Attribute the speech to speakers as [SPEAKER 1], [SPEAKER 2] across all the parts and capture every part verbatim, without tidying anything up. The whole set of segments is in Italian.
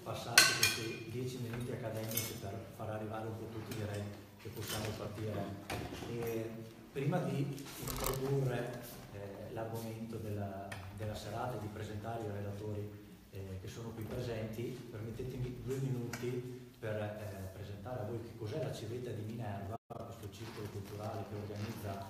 [SPEAKER 1] passati questi dieci minuti accademici per far arrivare un po' tutti, direi che possiamo partire. E prima di introdurre eh, l'argomento della, della serata e di presentare i relatori eh, che sono qui presenti, permettetemi due minuti per eh, presentare a voi che cos'è la Civetta di Minerva, questo circolo culturale che organizza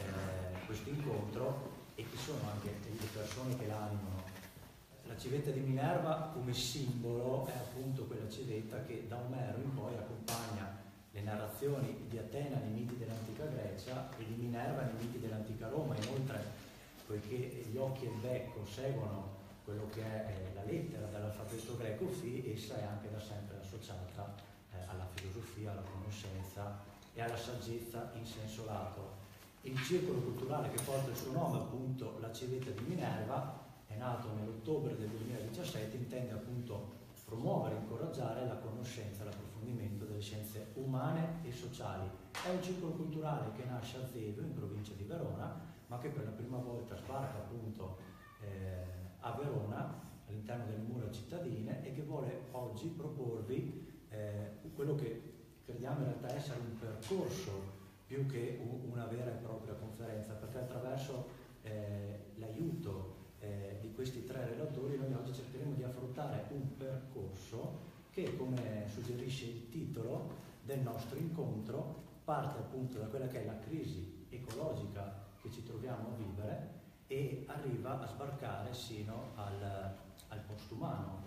[SPEAKER 1] eh, questo incontro, e chi sono anche le persone che l'animano. La civetta di Minerva come simbolo è appunto quella civetta che da Omero in poi accompagna le narrazioni di Atena nei miti dell'antica Grecia e di Minerva nei miti dell'antica Roma. Inoltre, poiché gli occhi e il becco seguono quello che è la lettera dell'alfabeto greco Φ, essa è anche da sempre associata eh, alla filosofia, alla conoscenza e alla saggezza in senso lato. Il circolo culturale che porta il suo nome, appunto la civetta di Minerva, è nato nell'ottobre del duemiladiciassette, intende appunto promuovere e incoraggiare la conoscenza e l'approfondimento delle scienze umane e sociali. È un circolo culturale che nasce a Zevio, in provincia di Verona, ma che per la prima volta sbarca appunto eh, a Verona, all'interno delle mura cittadine, e che vuole oggi proporvi eh, quello che crediamo in realtà essere un percorso più che una vera e propria conferenza, perché attraverso eh, l'aiuto eh, di questi tre relatori noi oggi cercheremo di affrontare un percorso che, come suggerisce il titolo del nostro incontro, parte appunto da quella che è la crisi ecologica che ci troviamo a vivere e arriva a sbarcare sino al, al postumano,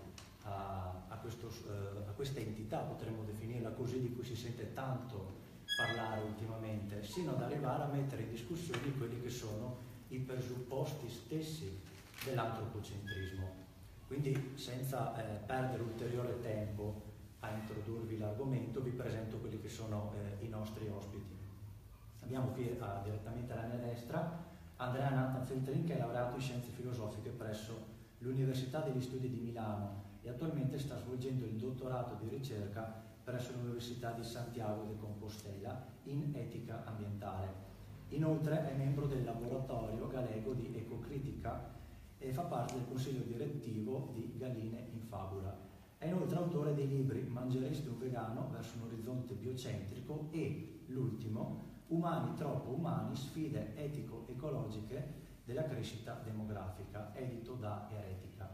[SPEAKER 1] a, a, questo, eh, a questa entità, potremmo definirla così, di cui si sente tanto parlare ultimamente, sino ad arrivare a mettere in discussione quelli che sono i presupposti stessi dell'antropocentrismo. Quindi, senza eh, perdere ulteriore tempo a introdurvi l'argomento, vi presento quelli che sono eh, i nostri ospiti. Abbiamo qui eh, direttamente alla mia destra Andrea Nathan Feltrin, che è laureato in Scienze Filosofiche presso l'Università degli Studi di Milano e attualmente sta svolgendo il dottorato di ricerca presso l'Università di Santiago de Compostela in etica ambientale. Inoltre è membro del laboratorio galego di ecocritica e fa parte del consiglio direttivo di Galline in Fabula. È inoltre autore dei libri Mangeresti un vegano verso un orizzonte biocentrico e l'ultimo Umani troppo umani, sfide etico-ecologiche della crescita demografica, edito da Eretica.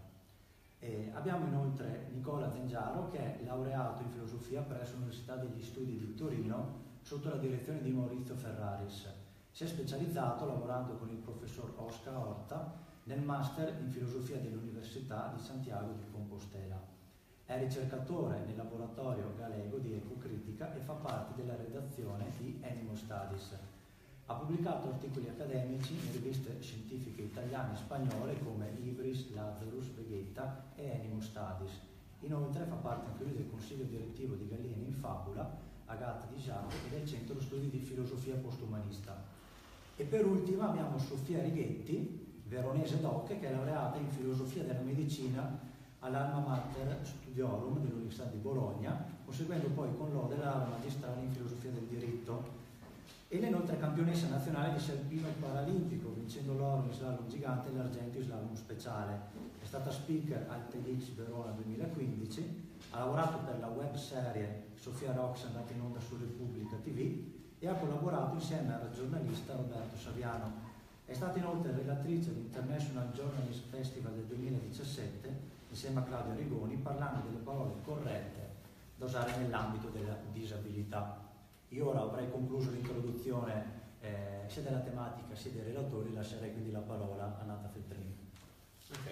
[SPEAKER 1] Eh, abbiamo inoltre Nicola Zengiaro, che è laureato in filosofia presso l'Università degli Studi di Torino sotto la direzione di Maurizio Ferraris. Si è specializzato, lavorando con il professor Oscar Horta, nel master in filosofia dell'Università di Santiago di Compostela. È ricercatore nel laboratorio galego di ecocritica e fa parte della redazione di Animal Studies. Ha pubblicato articoli accademici in riviste scientifiche italiane e spagnole come Ibris, Lazarus, Vegeta e Animal Studies. Inoltre fa parte anche lui del consiglio direttivo di Galline in Fabula, Agata di Giacomo, e del Centro Studi di Filosofia Postumanista. E per ultima abbiamo Sofia Righetti, veronese doc, che è laureata in filosofia della medicina all'Alma Mater Studiorum dell'Università di Bologna, conseguendo poi con lode la laurea magistrale in filosofia del diritto. Ed è inoltre campionessa nazionale di sci alpino paralimpico, vincendo l'oro in slalom gigante e l'argento in slalom speciale. È stata speaker al TEDx Verona duemilaquindici, ha lavorato per la web serie Sofia Rocks, andata in onda su Repubblica tivù, e ha collaborato insieme al giornalista Roberto Saviano. È stata inoltre relatrice all'International Journalist Festival del duemiladiciassette insieme a Claudia Rigoni, parlando delle parole corrette da usare nell'ambito della disabilità. Io ora avrei concluso l'introduzione eh, sia della tematica sia dei relatori, lascerei quindi la parola a Nata Feltrin.
[SPEAKER 2] Ok,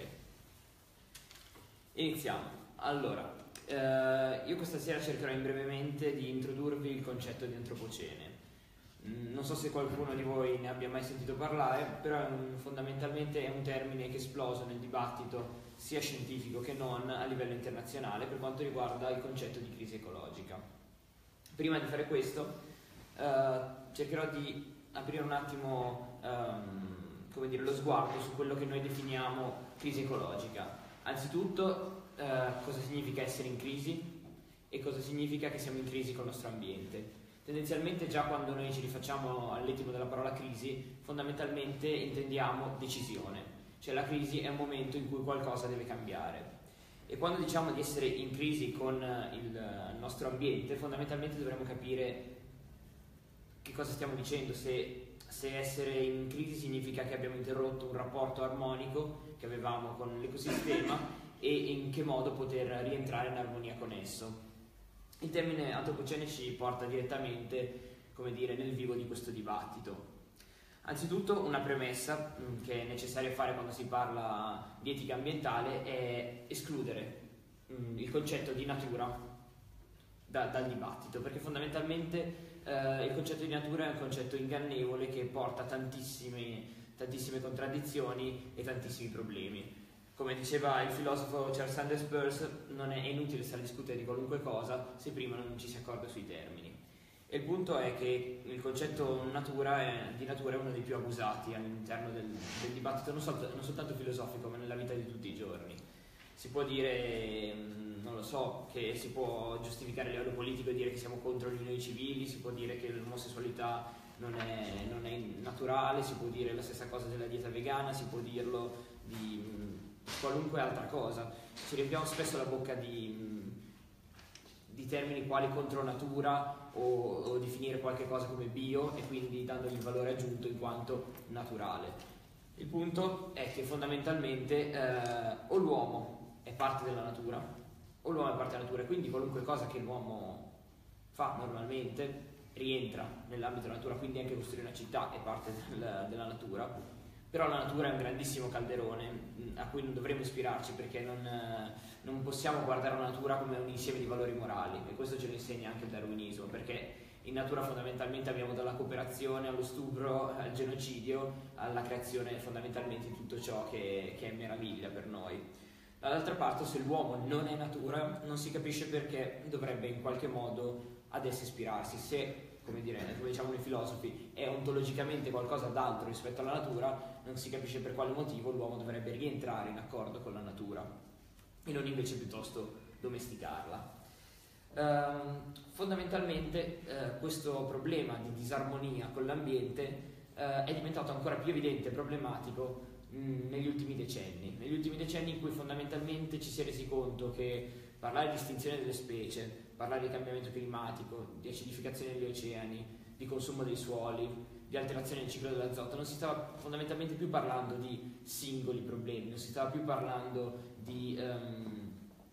[SPEAKER 2] iniziamo. Allora, eh, io questa sera cercherò in brevemente di introdurvi il concetto di antropocene. Non so se qualcuno di voi ne abbia mai sentito parlare, però è un, fondamentalmente è un termine che è esploso nel dibattito sia scientifico che non a livello internazionale per quanto riguarda il concetto di crisi ecologica. Prima di fare questo eh, cercherò di aprire un attimo ehm, come dire, lo sguardo su quello che noi definiamo crisi ecologica. Anzitutto eh, cosa significa essere in crisi e cosa significa che siamo in crisi con il nostro ambiente. Tendenzialmente già quando noi ci rifacciamo all'etimo della parola crisi, fondamentalmente intendiamo decisione, cioè la crisi è un momento in cui qualcosa deve cambiare. E quando diciamo di essere in crisi con il nostro ambiente, fondamentalmente dovremmo capire che cosa stiamo dicendo, se, se essere in crisi significa che abbiamo interrotto un rapporto armonico che avevamo con l'ecosistema e in che modo poter rientrare in armonia con esso. Il termine antropocene ci porta direttamente, come dire, nel vivo di questo dibattito. Anzitutto una premessa che è necessaria fare quando si parla di etica ambientale è escludere mh, il concetto di natura da, dal dibattito, perché fondamentalmente eh, il concetto di natura è un concetto ingannevole che porta tantissime, tantissime contraddizioni e tantissimi problemi. Come diceva il filosofo Charles Sanders Peirce, non è inutile stare a discutere di qualunque cosa se prima non ci si accorda sui termini. E il punto è che il concetto natura è, di natura è uno dei più abusati all'interno del, del dibattito, non, sol, non soltanto filosofico, ma nella vita di tutti i giorni. Si può dire, non lo so, che si può giustificare a livello politico e dire che siamo contro le unioni civili, si può dire che l'omosessualità non è, non è naturale, si può dire la stessa cosa della dieta vegana, si può dirlo di mh, qualunque altra cosa. Ci riempiamo spesso la bocca di, mh, di termini quali contro natura o, o definire qualche cosa come bio e quindi dandogli il valore aggiunto in quanto naturale. Il punto è che fondamentalmente eh, o l'uomo è parte della natura o l'uomo è parte della natura, e quindi qualunque cosa che l'uomo fa normalmente rientra nell'ambito della natura, quindi anche costruire una città è parte del, della natura. Però la natura è un grandissimo calderone a cui non dovremmo ispirarci, perché non, non possiamo guardare la natura come un insieme di valori morali, e questo ce lo insegna anche il darwinismo, perché in natura fondamentalmente abbiamo dalla cooperazione allo stupro, al genocidio, alla creazione fondamentalmente di tutto ciò che, che è meraviglia per noi. Dall'altra parte, se l'uomo non è natura, non si capisce perché dovrebbe in qualche modo ad essa ispirarsi. Se, come, dire, come diciamo i filosofi, è ontologicamente qualcosa d'altro rispetto alla natura, non si capisce per quale motivo l'uomo dovrebbe rientrare in accordo con la natura e non invece piuttosto domesticarla. Ehm, fondamentalmente eh, questo problema di disarmonia con l'ambiente eh, è diventato ancora più evidente e problematico mh, negli ultimi decenni, negli ultimi decenni in cui fondamentalmente ci si è resi conto che parlare di estinzione delle specie, parlare di cambiamento climatico, di acidificazione degli oceani, di consumo dei suoli, di alterazione del ciclo dell'azoto, non si stava fondamentalmente più parlando di singoli problemi, non si stava più parlando di um,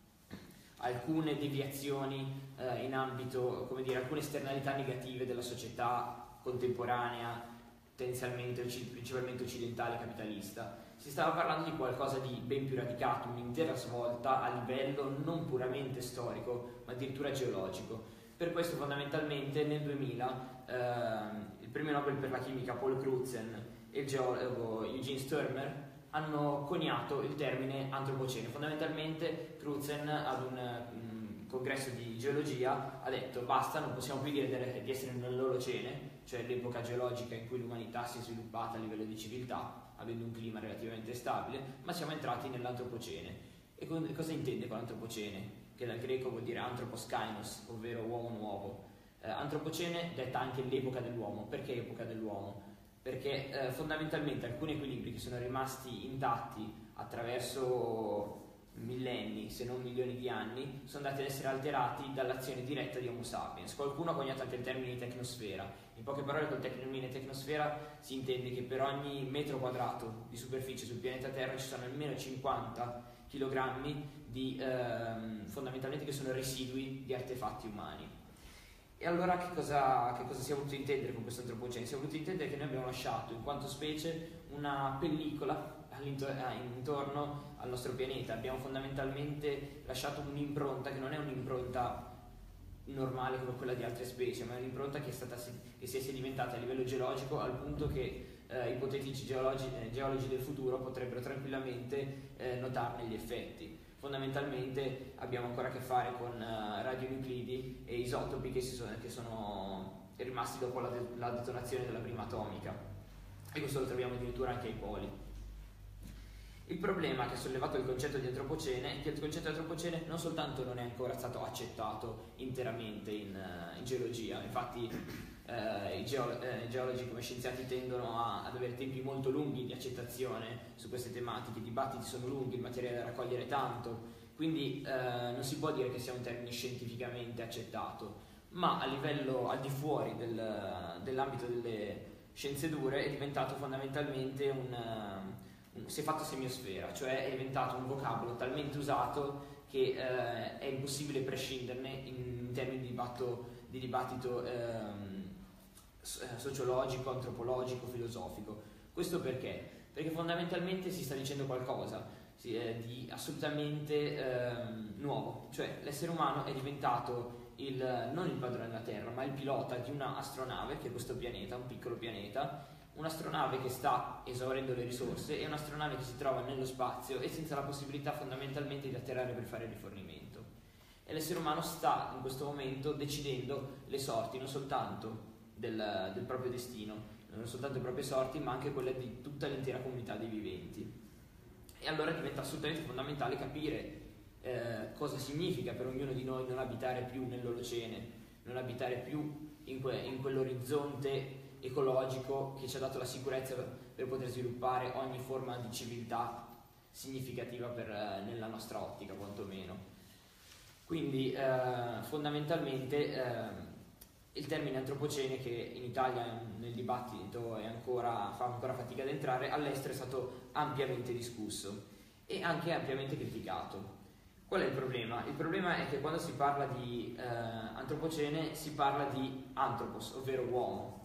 [SPEAKER 2] alcune deviazioni uh, in ambito, come dire, alcune esternalità negative della società contemporanea, tendenzialmente principalmente occidentale capitalista. Si stava parlando di qualcosa di ben più radicato, un'intera svolta a livello non puramente storico, ma addirittura geologico. Per questo fondamentalmente nel duemila ehm, il premio Nobel per la chimica Paul Crutzen e il geologo Eugene Sturmer hanno coniato il termine antropocene. Fondamentalmente Crutzen ad un um, congresso di geologia ha detto basta, non possiamo più dire di essere nell'Olocene, cioè l'epoca geologica in cui l'umanità si è sviluppata a livello di civiltà, avendo un clima relativamente stabile, ma siamo entrati nell'antropocene. E con, cosa intende con antropocene? Che dal greco vuol dire anthropos kainos, ovvero uomo nuovo. Eh, antropocene detta anche l'epoca dell'uomo. Perché epoca dell'uomo? Perché eh, fondamentalmente alcuni equilibri che sono rimasti intatti attraverso millenni, se non milioni di anni, sono andati ad essere alterati dall'azione diretta di Homo sapiens. Qualcuno ha coniato anche il termine di tecnosfera. In poche parole, col termine tecnosfera si intende che per ogni metro quadrato di superficie sul pianeta Terra ci sono almeno cinquanta chilogrammi di ehm, fondamentalmente che sono residui di artefatti umani. E allora che cosa, che cosa si è voluto intendere con questo antropocene? Si è voluto intendere che noi abbiamo lasciato in quanto specie una pellicola intorno al nostro pianeta. Abbiamo fondamentalmente lasciato un'impronta che non è un'impronta normale come quella di altre specie, ma è un'impronta che, è stata, che si è sedimentata a livello geologico al punto che eh, ipotetici geologi, eh, geologi del futuro potrebbero tranquillamente eh, notarne gli effetti. Fondamentalmente abbiamo ancora a che fare con uh, radionuclidi e isotopi che, si sono, che sono rimasti dopo la, de- la detonazione della prima atomica, e questo lo troviamo addirittura anche ai poli. Il problema che ha sollevato il concetto di antropocene è che il concetto di antropocene non soltanto non è ancora stato accettato interamente in, uh, in geologia, infatti Uh, i, geolo- uh, i geologi come scienziati tendono a, ad avere tempi molto lunghi di accettazione su queste tematiche, i dibattiti sono lunghi, il materiale da raccogliere è tanto, quindi eh, non si può dire che sia un termine scientificamente accettato, ma a livello al di fuori del, dell'ambito delle scienze dure è diventato fondamentalmente un, un si è fatto semiosfera, cioè è diventato un vocabolo talmente usato che eh, è impossibile prescinderne in termini di dibattito, di dibattito ehm, sociologico, antropologico, filosofico. Questo perché? Perché fondamentalmente si sta dicendo qualcosa sì, eh, di assolutamente ehm, nuovo, cioè l'essere umano è diventato il, non il padrone della Terra, ma il pilota di una astronave, che è questo pianeta, un piccolo pianeta, un'astronave che sta esaurendo le risorse e un'astronave che si trova nello spazio e senza la possibilità fondamentalmente di atterrare per fare rifornimento. E l'essere umano sta in questo momento decidendo le sorti non soltanto del, del proprio destino, non soltanto le proprie sorti, ma anche quelle di tutta l'intera comunità dei viventi. E allora diventa assolutamente fondamentale capire eh, cosa significa per ognuno di noi non abitare più nell'Olocene, non abitare più in, que- in quell'orizzonte ecologico che ci ha dato la sicurezza per poter sviluppare ogni forma di civiltà significativa per, eh, nella nostra ottica quantomeno. Quindi eh, fondamentalmente eh, il termine antropocene, che in Italia nel dibattito è ancora, fa ancora fatica ad entrare, all'estero è stato ampiamente discusso e anche ampiamente criticato. Qual è il problema? Il problema è che quando si parla di eh, antropocene si parla di anthropos, ovvero uomo,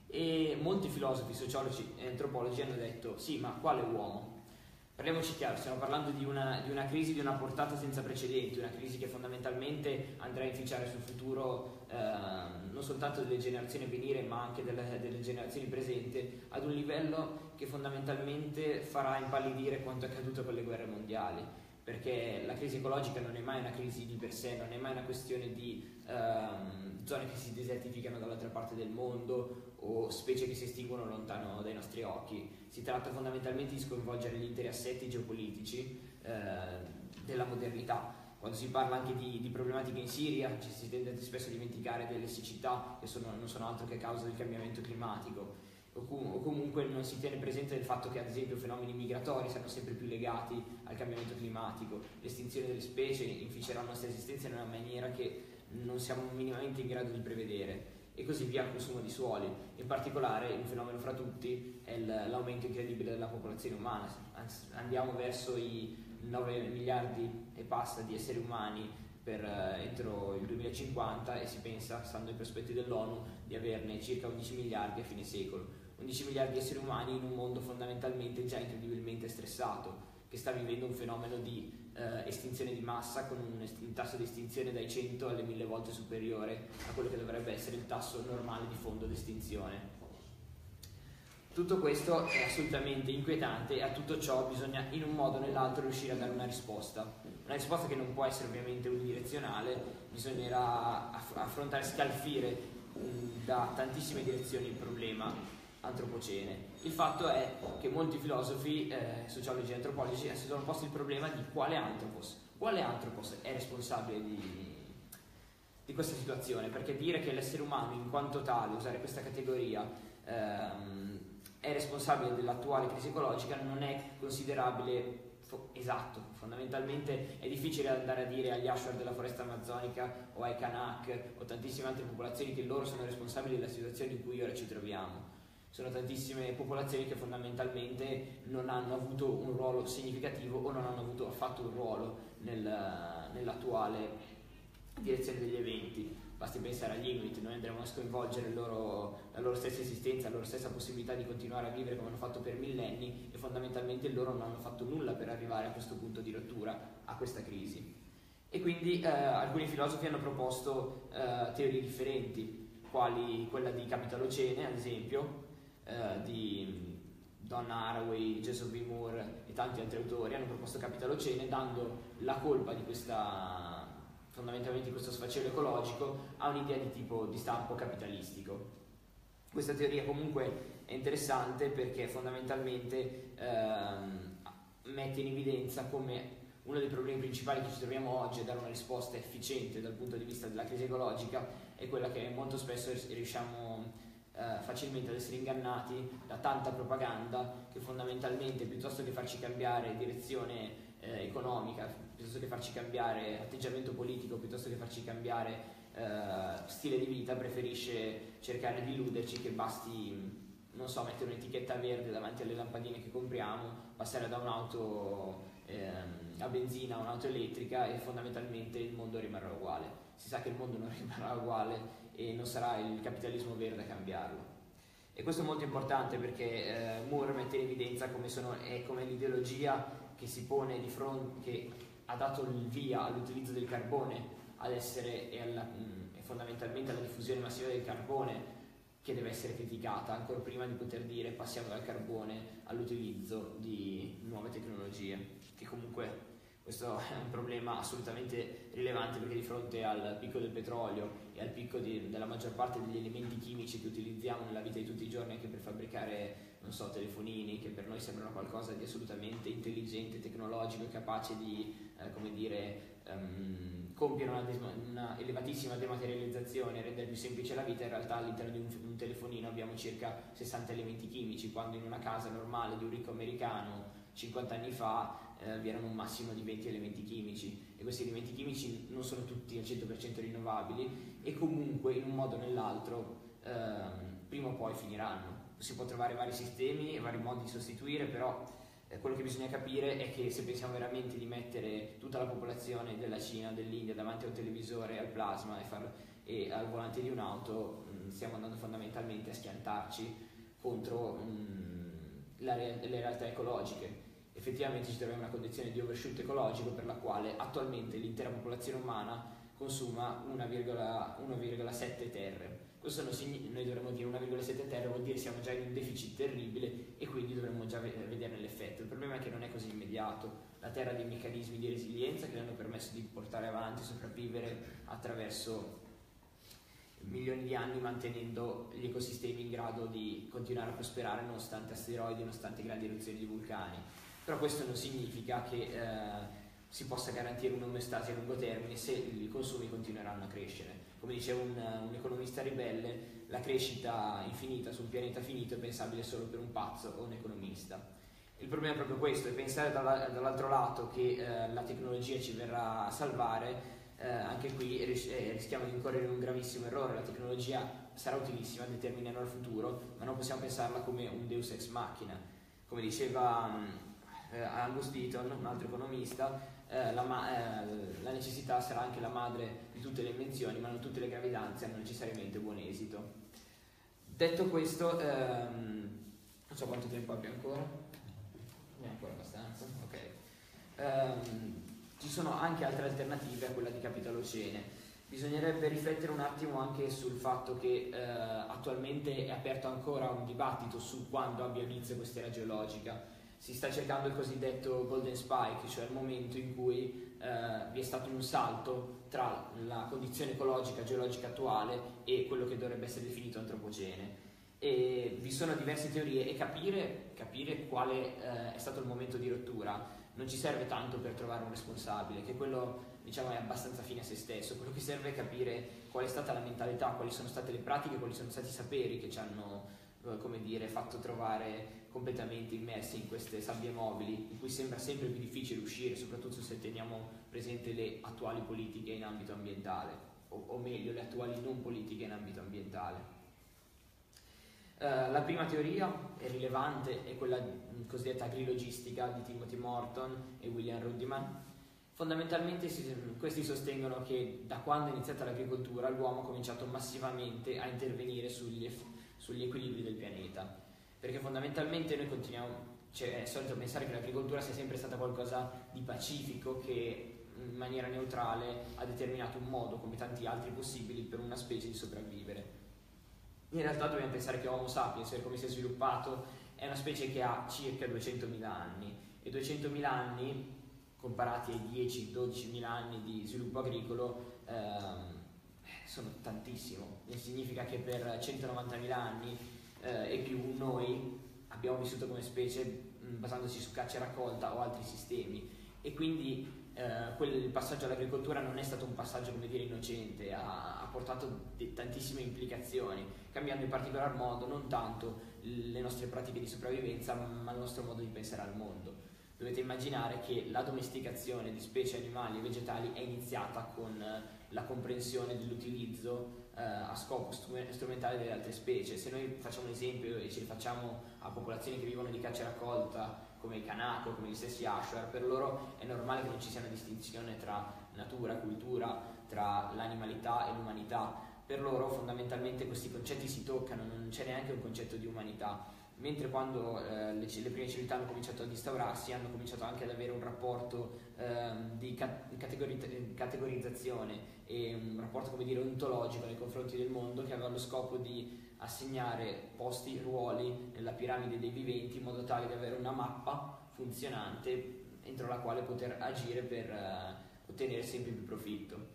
[SPEAKER 2] e molti filosofi, sociologi e antropologi hanno detto sì, ma quale uomo? Parliamoci chiaro, stiamo parlando di una, di una crisi di una portata senza precedenti, una crisi che fondamentalmente andrà a inficiare sul futuro eh, non soltanto delle generazioni a venire ma anche delle, delle generazioni presenti, ad un livello che fondamentalmente farà impallidire quanto è accaduto con le guerre mondiali, perché la crisi ecologica non è mai una crisi di per sé, non è mai una questione di ehm, zone che si desertificano dall'altra parte del mondo o specie che si estinguono lontano dai nostri occhi. Si tratta fondamentalmente di sconvolgere gli interi assetti geopolitici eh, della modernità. Quando si parla anche di, di problematiche in Siria ci si tende spesso a dimenticare delle siccità che sono, non sono altro che a causa del cambiamento climatico, o, com- o comunque non si tiene presente il fatto che ad esempio fenomeni migratori saranno sempre più legati al cambiamento climatico, l'estinzione delle specie inficerà la nostra esistenza in una maniera che non siamo minimamente in grado di prevedere, e così via al consumo di suoli. In particolare un fenomeno fra tutti è l'aumento incredibile della popolazione umana. Andiamo verso i nove miliardi e passa di esseri umani per eh, entro il duemilacinquanta e si pensa, stando ai prospetti dell'ONU, di averne circa undici miliardi a fine secolo. undici miliardi di esseri umani in un mondo fondamentalmente già incredibilmente stressato, che sta vivendo un fenomeno di eh, estinzione di massa con un, est- un tasso di estinzione dai cento alle mille volte superiore a quello che dovrebbe essere il tasso normale di fondo d'estinzione. Tutto questo è assolutamente inquietante e a tutto ciò bisogna in un modo o nell'altro riuscire a dare una risposta. Una risposta che non può essere ovviamente unidirezionale, bisognerà aff- affrontare, scalfire mh, da tantissime direzioni il problema antropocene. Il fatto è che molti filosofi, eh, sociologi e antropologi si sono posti il problema di quale anthropos, quale anthropos è responsabile di, di questa situazione, perché dire che l'essere umano in quanto tale, usare questa categoria, ehm, è responsabile dell'attuale crisi ecologica non è considerabile fo- esatto. Fondamentalmente è difficile andare a dire agli Ashuar della foresta amazzonica o ai Kanak o tantissime altre popolazioni che loro sono responsabili della situazione in cui ora ci troviamo. Sono tantissime popolazioni che fondamentalmente non hanno avuto un ruolo significativo o non hanno avuto affatto un ruolo nel, nell'attuale direzione degli eventi. Basti pensare agli Inuit, noi andremo a sconvolgere il loro, la loro stessa esistenza, la loro stessa possibilità di continuare a vivere come hanno fatto per millenni, e fondamentalmente loro non hanno fatto nulla per arrivare a questo punto di rottura, a questa crisi. E quindi eh, alcuni filosofi hanno proposto eh, teorie differenti, quali quella di Capitalocene, ad esempio, eh, di Donna Haraway, Joseph B. Moore e tanti altri autori hanno proposto Capitalocene, dando la colpa di questa fondamentalmente questo sfacelo ecologico a un'idea di tipo di stampo capitalistico. Questa teoria comunque è interessante perché fondamentalmente ehm, mette in evidenza come uno dei problemi principali che ci troviamo oggi a dare una risposta efficiente dal punto di vista della crisi ecologica è quella che molto spesso riusciamo eh, facilmente ad essere ingannati da tanta propaganda che fondamentalmente, piuttosto che farci cambiare direzione eh, economica, piuttosto che farci cambiare atteggiamento politico, piuttosto che farci cambiare eh, stile di vita, preferisce cercare di illuderci che basti, non so, mettere un'etichetta verde davanti alle lampadine che compriamo, passare da un'auto ehm, a benzina a un'auto elettrica e fondamentalmente il mondo rimarrà uguale. Si sa che il mondo non rimarrà uguale e non sarà il capitalismo verde a cambiarlo. E questo è molto importante perché eh, Moore mette in evidenza come sono, è come l'ideologia che si pone di fronte, che ha dato il via all'utilizzo del carbone ad essere e, alla, mh, e fondamentalmente alla diffusione massiva del carbone, che deve essere criticata ancora prima di poter dire passiamo dal carbone all'utilizzo di nuove tecnologie, che comunque questo è un problema assolutamente rilevante, perché di fronte al picco del petrolio e al picco di, della maggior parte degli elementi chimici che utilizziamo nella vita di tutti i giorni anche per fabbricare, non so, telefonini, che per noi sembrano qualcosa di assolutamente intelligente, tecnologico e capace di, eh, come dire, um, compiere una, una elevatissima dematerializzazione e rendere più semplice la vita, in realtà all'interno di un, un telefonino abbiamo circa sessanta elementi chimici, quando in una casa normale di un ricco americano cinquanta anni fa eh, vi erano un massimo di venti elementi chimici, e questi elementi chimici non sono tutti al cento per cento rinnovabili e comunque in un modo o nell'altro ehm, prima o poi finiranno. Si può trovare vari sistemi e vari modi di sostituire, però eh, quello che bisogna capire è che se pensiamo veramente di mettere tutta la popolazione della Cina, dell'India davanti a un televisore, al plasma e, far, e al volante di un'auto, mh, stiamo andando fondamentalmente a schiantarci contro mh, la re- le realtà ecologiche. Effettivamente ci troviamo in una condizione di overshoot ecologico per la quale attualmente l'intera popolazione umana consuma uno virgola sette terre. Questo non significa, noi dovremmo dire uno virgola sette terre, vuol dire siamo già in un deficit terribile e quindi dovremmo già vederne l'effetto. Il problema è che non è così immediato. La Terra ha dei meccanismi di resilienza che le hanno permesso di portare avanti, sopravvivere attraverso milioni di anni, mantenendo gli ecosistemi in grado di continuare a prosperare nonostante asteroidi, nonostante grandi eruzioni di vulcani. Però questo non significa che eh, si possa garantire un'omeostasi a lungo termine se i consumi continueranno a crescere. Come dice un, un economista ribelle, la crescita infinita su un pianeta finito è pensabile solo per un pazzo o un economista. Il problema è proprio questo, è pensare dalla, dall'altro lato che eh, la tecnologia ci verrà a salvare. Eh, anche qui ris- eh, rischiamo di incorrere in un gravissimo errore. La tecnologia sarà utilissima, determinerà il futuro, ma non possiamo pensarla come un deus ex machina. Come diceva mh, eh, Angus Deaton, un altro economista, eh, la, ma- eh, la necessità sarà anche la madre di tutte le invenzioni, ma non tutte le gravidanze hanno necessariamente buon esito. Detto questo, ehm, non so quanto tempo abbia ancora, ne ho ancora abbastanza, ok. Ehm, ci sono anche altre alternative a quella di Capitalocene. Bisognerebbe riflettere un attimo anche sul fatto che eh, attualmente è aperto ancora un dibattito su quando abbia inizio questa era geologica. Si sta cercando il cosiddetto golden spike, cioè il momento in cui eh, vi è stato un salto tra la condizione ecologica geologica attuale e quello che dovrebbe essere definito antropocene. E vi sono diverse teorie e capire, capire quale eh, è stato il momento di rottura non ci serve tanto per trovare un responsabile, che quello, diciamo, è abbastanza fine a se stesso. Quello che serve è capire qual è stata la mentalità, quali sono state le pratiche, quali sono stati i saperi che ci hanno, eh, come dire, fatto trovare completamente immersi in queste sabbie mobili, in cui sembra sempre più difficile uscire, soprattutto se teniamo presente le attuali politiche in ambito ambientale, o, o meglio, le attuali non politiche in ambito ambientale. Uh, la prima teoria è rilevante, è quella cosiddetta agrilogistica di Timothy Morton e William Ruddiman. Fondamentalmente si, questi sostengono che da quando è iniziata l'agricoltura l'uomo ha cominciato massivamente a intervenire sugli, sugli equilibri del pianeta, perché fondamentalmente noi continuiamo, cioè è solito pensare che l'agricoltura sia sempre stata qualcosa di pacifico, che in maniera neutrale ha determinato un modo, come tanti altri possibili, per una specie di sopravvivere. In realtà dobbiamo pensare che Homo sapiens, per come si è sviluppato, è una specie che ha circa duecentomila anni, e duecentomila anni comparati ai dieci dodicimila anni di sviluppo agricolo ehm, sono tantissimo. Significa che per centonovantamila anni eh, e più noi abbiamo vissuto come specie mh, basandosi su caccia e raccolta o altri sistemi, e quindi eh, quel passaggio all'agricoltura non è stato un passaggio, come dire, innocente, ha, ha portato de- tantissime implicazioni, cambiando in particolar modo non tanto le nostre pratiche di sopravvivenza, ma il nostro modo di pensare al mondo. dovete immaginare che la domesticazione di specie animali e vegetali è iniziata con la comprensione dell'utilizzo eh, a scopo strumentale delle altre specie. Se noi facciamo un esempio e ci rifacciamo a popolazioni che vivono di caccia e raccolta, come i Kanako, come gli stessi Ashuar, per loro è normale che non ci sia una distinzione tra natura, cultura, tra l'animalità e l'umanità. Per loro fondamentalmente questi concetti si toccano, non c'è neanche un concetto di umanità. Mentre quando eh, le, le prime civiltà hanno cominciato ad instaurarsi, hanno cominciato anche ad avere un rapporto eh, di ca- categori- categorizzazione e un rapporto, come dire, ontologico nei confronti del mondo, che aveva lo scopo di assegnare posti, ruoli nella piramide dei viventi in modo tale da avere una mappa funzionante entro la quale poter agire per eh, ottenere sempre più profitto.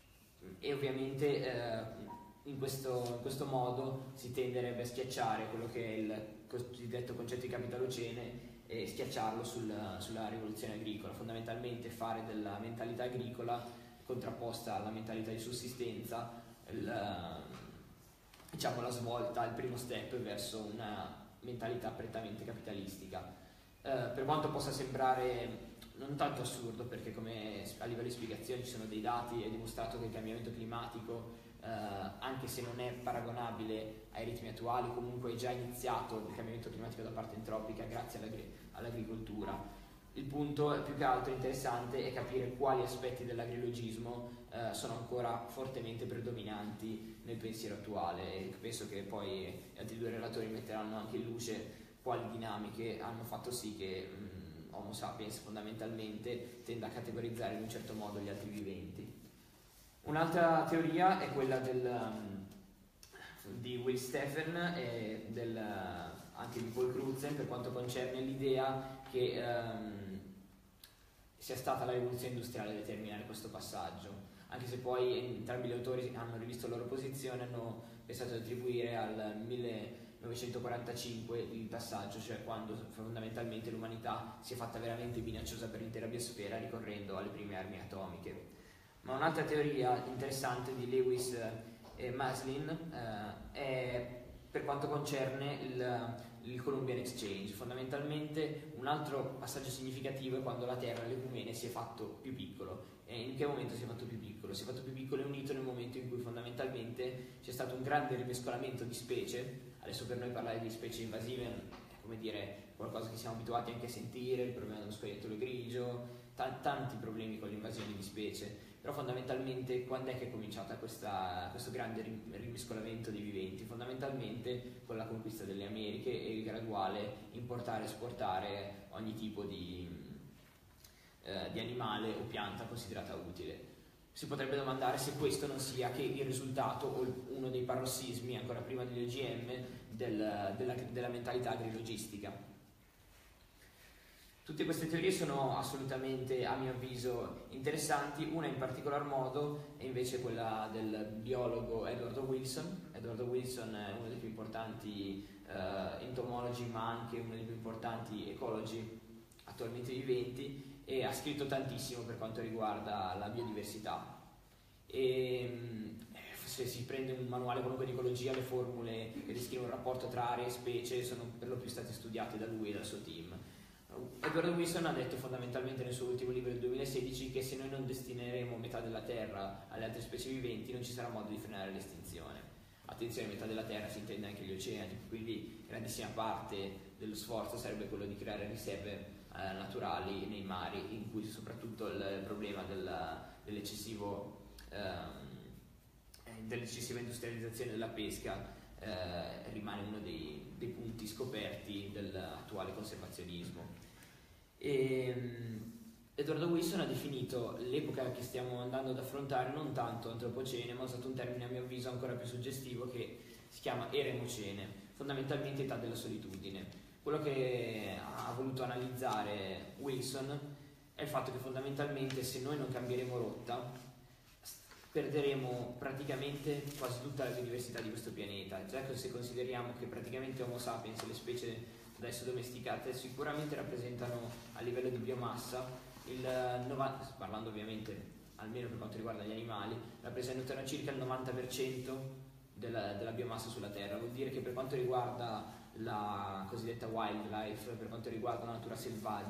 [SPEAKER 2] E ovviamente eh, in, questo, in questo modo si tenderebbe a schiacciare quello che è il cosiddetto concetto di capitalocene e schiacciarlo sul, sulla rivoluzione agricola, fondamentalmente fare della mentalità agricola contrapposta alla mentalità di sussistenza il, diciamo la svolta, il primo step verso una mentalità prettamente capitalistica. Eh, per quanto possa sembrare non tanto assurdo, perché come a livello di spiegazione ci sono dei dati, è dimostrato che il cambiamento climatico, eh, anche se non è paragonabile ai ritmi attuali, comunque è già iniziato il cambiamento climatico da parte antropica grazie all'agri- all'agricoltura. Il punto più che altro interessante è capire quali aspetti dell'agrilogismo eh, sono ancora fortemente predominanti nel pensiero attuale, e penso che poi gli altri due relatori metteranno anche in luce quali dinamiche hanno fatto sì che mh, Homo sapiens fondamentalmente tenda a categorizzare in un certo modo gli altri viventi. Un'altra teoria è quella del, um, di Will Stephen e del, uh, anche di Paul Crutzen, per quanto concerne l'idea che um, sia stata la rivoluzione industriale a determinare questo passaggio, anche se poi entrambi gli autori hanno rivisto la loro posizione, hanno pensato di attribuire al millenovecentoquarantacinque il passaggio, cioè quando fondamentalmente l'umanità si è fatta veramente minacciosa per l'intera biosfera ricorrendo alle prime armi atomiche. Ma un'altra teoria interessante di Lewis e Maslin eh, è per quanto concerne il, il Columbian Exchange. Fondamentalmente un altro passaggio significativo è quando la Terra, l'ecumene, si è fatto più piccolo. E in che momento si è fatto più piccolo? Si è fatto più piccolo e unito nel momento in cui fondamentalmente c'è stato un grande rimescolamento di specie. Adesso per noi parlare di specie invasive è, come dire, qualcosa che siamo abituati anche a sentire, il problema dello scoiattolo grigio, t- tanti problemi con l'invasione di specie. Però fondamentalmente quando è che è cominciata questa, questo grande rimescolamento dei viventi? Fondamentalmente con la conquista delle Americhe e il graduale importare e esportare ogni tipo di, eh, di animale o pianta considerata utile. Si potrebbe domandare se questo non sia che il risultato o uno dei parossismi, ancora prima degli O G M, del, della, della mentalità agrilogistica. Tutte queste teorie sono assolutamente, a mio avviso, interessanti. Una in particolar modo è invece quella del biologo Edward Wilson. Edward Wilson è uno dei più importanti eh, entomologi, ma anche uno dei più importanti ecologi attualmente viventi, e ha scritto tantissimo per quanto riguarda la biodiversità. E se si prende un manuale qualunque di ecologia, le formule che descrivono il rapporto tra aree e specie sono per lo più state studiate da lui e dal suo team. Edward Wilson ha detto fondamentalmente nel suo ultimo libro del duemilasedici che se noi non destineremo metà della Terra alle altre specie viventi non ci sarà modo di frenare l'estinzione. Attenzione, metà della Terra si intende anche gli oceani, quindi grandissima parte dello sforzo sarebbe quello di creare riserve eh, naturali nei mari, in cui soprattutto il problema del, dell'eccessivo, ehm, dell'eccessiva industrializzazione della pesca eh, rimane uno dei, dei punti scoperti dell'attuale conservazionismo. E, Edward Wilson ha definito l'epoca che stiamo andando ad affrontare non tanto antropocene, ma ha usato un termine a mio avviso ancora più suggestivo che si chiama eremocene, fondamentalmente età della solitudine. Quello che ha voluto analizzare Wilson è il fatto che fondamentalmente se noi non cambieremo rotta perderemo praticamente quasi tutta la biodiversità di questo pianeta. Già che se consideriamo che praticamente Homo sapiens e le specie adesso domesticate sicuramente rappresentano a livello di biomassa il novanta, parlando ovviamente almeno per quanto riguarda gli animali, rappresentano circa il novanta per cento della, della biomassa sulla Terra. Vuol dire che per quanto riguarda la cosiddetta wildlife, per quanto riguarda la natura selvaggia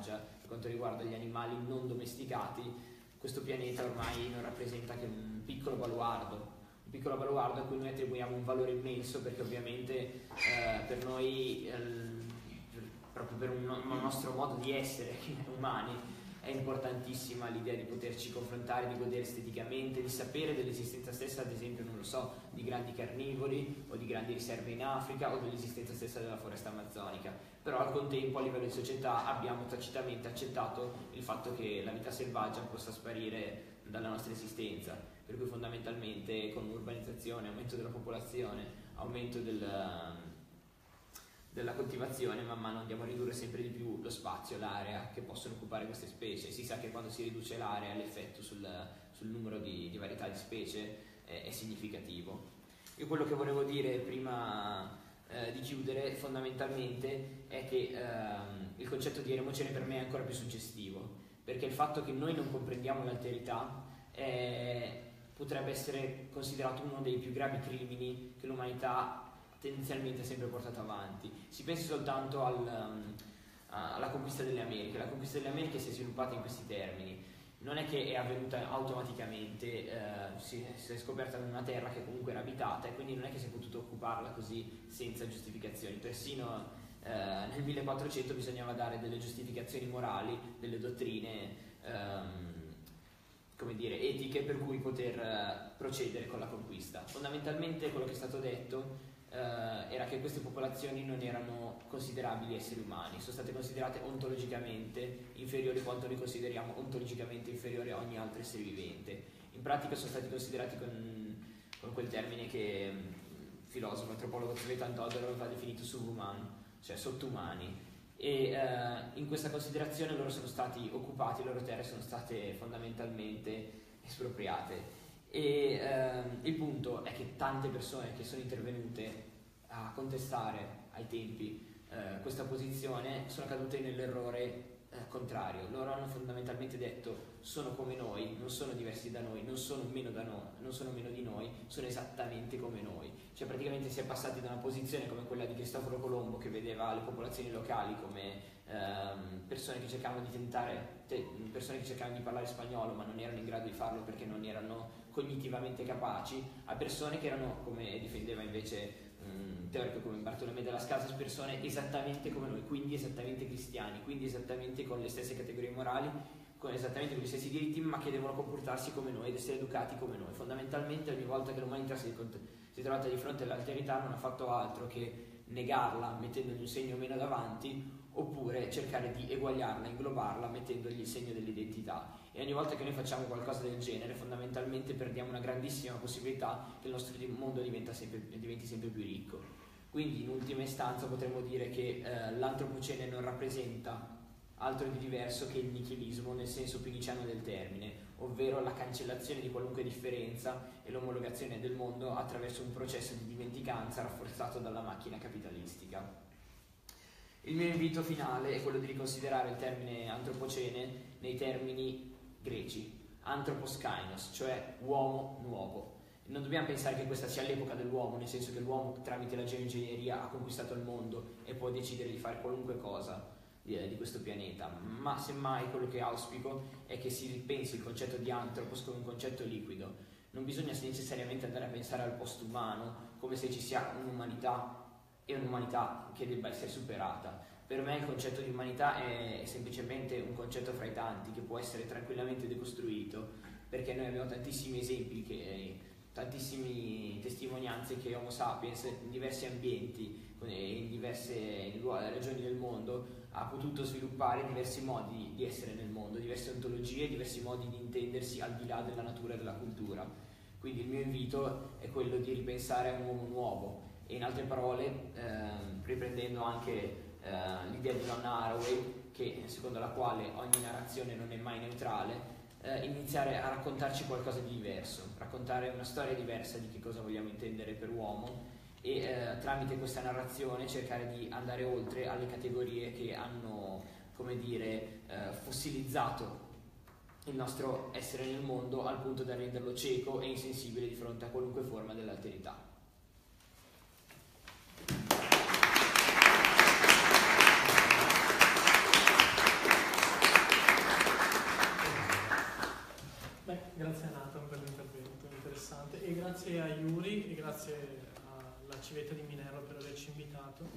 [SPEAKER 2] per quanto riguarda gli animali non domesticati, questo pianeta ormai non rappresenta che un piccolo baluardo, un piccolo baluardo a cui noi attribuiamo un valore immenso, perché ovviamente eh, per noi, eh, proprio per un, un nostro modo di essere umani, è importantissima l'idea di poterci confrontare, di godere esteticamente, di sapere dell'esistenza stessa, ad esempio, non lo so, di grandi carnivori o di grandi riserve in Africa o dell'esistenza stessa della foresta amazzonica. Però al contempo a livello di società abbiamo tacitamente accettato il fatto che la vita selvaggia possa sparire dalla nostra esistenza, per cui fondamentalmente con urbanizzazione, aumento della popolazione, aumento del... della coltivazione, man mano andiamo a ridurre sempre di più lo spazio, l'area che possono occupare queste specie. Si sa che quando si riduce l'area l'effetto sul, sul numero di, di varietà di specie eh, è significativo. Io quello che volevo dire prima eh, di chiudere fondamentalmente è che ehm, il concetto di eremocene per me è ancora più suggestivo, perché il fatto che noi non comprendiamo l'alterità eh, potrebbe essere considerato uno dei più gravi crimini che l'umanità tendenzialmente sempre portato avanti. Si pensi soltanto al, um, alla conquista delle Americhe. La conquista delle Americhe si è sviluppata in questi termini. Non è che è avvenuta automaticamente, eh, si, si è scoperta una terra che comunque era abitata e quindi non è che si è potuto occuparla così senza giustificazioni. Persino eh, nel millequattrocento bisognava dare delle giustificazioni morali, delle dottrine ehm, come dire, etiche per cui poter eh, procedere con la conquista. Fondamentalmente quello che è stato detto Uh, era che queste popolazioni non erano considerabili esseri umani, sono state considerate ontologicamente inferiori quanto noi consideriamo ontologicamente inferiori a ogni altro essere vivente. In pratica sono stati considerati con, con quel termine che il filosofo, antropologo Zvetan Todorov aveva definito subhuman, cioè sottoumani, e uh, in questa considerazione loro sono stati occupati, le loro terre sono state fondamentalmente espropriate. E ehm, il punto è che tante persone che sono intervenute a contestare ai tempi eh, questa posizione sono cadute nell'errore eh, contrario. Loro hanno fondamentalmente detto: sono come noi, non sono diversi da noi, non sono meno da noi, non sono meno di noi, sono esattamente come noi. Cioè praticamente si è passati da una posizione come quella di Cristoforo Colombo, che vedeva le popolazioni locali come ehm, persone che cercavano di tentare te, persone che cercavano di parlare spagnolo ma non erano in grado di farlo perché non erano cognitivamente capaci, a persone che erano, come difendeva invece un teorico come Bartolomé de las Casas, persone esattamente come noi, quindi esattamente cristiani, quindi esattamente con le stesse categorie morali, con esattamente con gli stessi diritti, ma che devono comportarsi come noi ed essere educati come noi. Fondamentalmente ogni volta che l'umanità si è trovata di fronte all'alterità non ha fatto altro che negarla mettendogli un segno meno davanti, oppure cercare di eguagliarla, inglobarla mettendogli il segno dell'identità. E ogni volta che noi facciamo qualcosa del genere fondamentalmente perdiamo una grandissima possibilità che il nostro mondo diventa sempre, diventi sempre più ricco. Quindi in ultima istanza potremmo dire che eh, l'antropocene non rappresenta altro di diverso che il nichilismo nel senso più niceno del termine, ovvero la cancellazione di qualunque differenza e l'omologazione del mondo attraverso un processo di dimenticanza rafforzato dalla macchina capitalistica. Il mio invito finale è quello di riconsiderare il termine antropocene nei termini greci, anthropos kainos, cioè uomo nuovo. Non dobbiamo pensare che questa sia l'epoca dell'uomo, nel senso che l'uomo tramite la geoingegneria ha conquistato il mondo e può decidere di fare qualunque cosa di, di questo pianeta, ma semmai quello che auspico è che si ripensi il concetto di anthropos come un concetto liquido. Non bisogna necessariamente andare a pensare al postumano come se ci sia un'umanità e un'umanità che debba essere superata. Per me il concetto di umanità è semplicemente un concetto fra i tanti che può essere tranquillamente decostruito, perché noi abbiamo tantissimi esempi, che, tantissime testimonianze che Homo sapiens in diversi ambienti, in diverse regioni del mondo, ha potuto sviluppare diversi modi di essere nel mondo, diverse ontologie, diversi modi di intendersi al di là della natura e della cultura. Quindi il mio invito è quello di ripensare a un uomo nuovo e, in altre parole, ehm, riprendendo anche Uh, l'idea di Donna Haraway, che secondo la quale ogni narrazione non è mai neutrale, uh, iniziare a raccontarci qualcosa di diverso, raccontare una storia diversa di che cosa vogliamo intendere per uomo e uh, tramite questa narrazione cercare di andare oltre alle categorie che hanno, come dire, uh, fossilizzato il nostro essere nel mondo al punto da renderlo cieco e insensibile di fronte a qualunque forma dell'alterità.
[SPEAKER 3] grazie a Nathan per l'intervento interessante e grazie a Yuri e grazie alla Civetta di Minerva per averci invitato.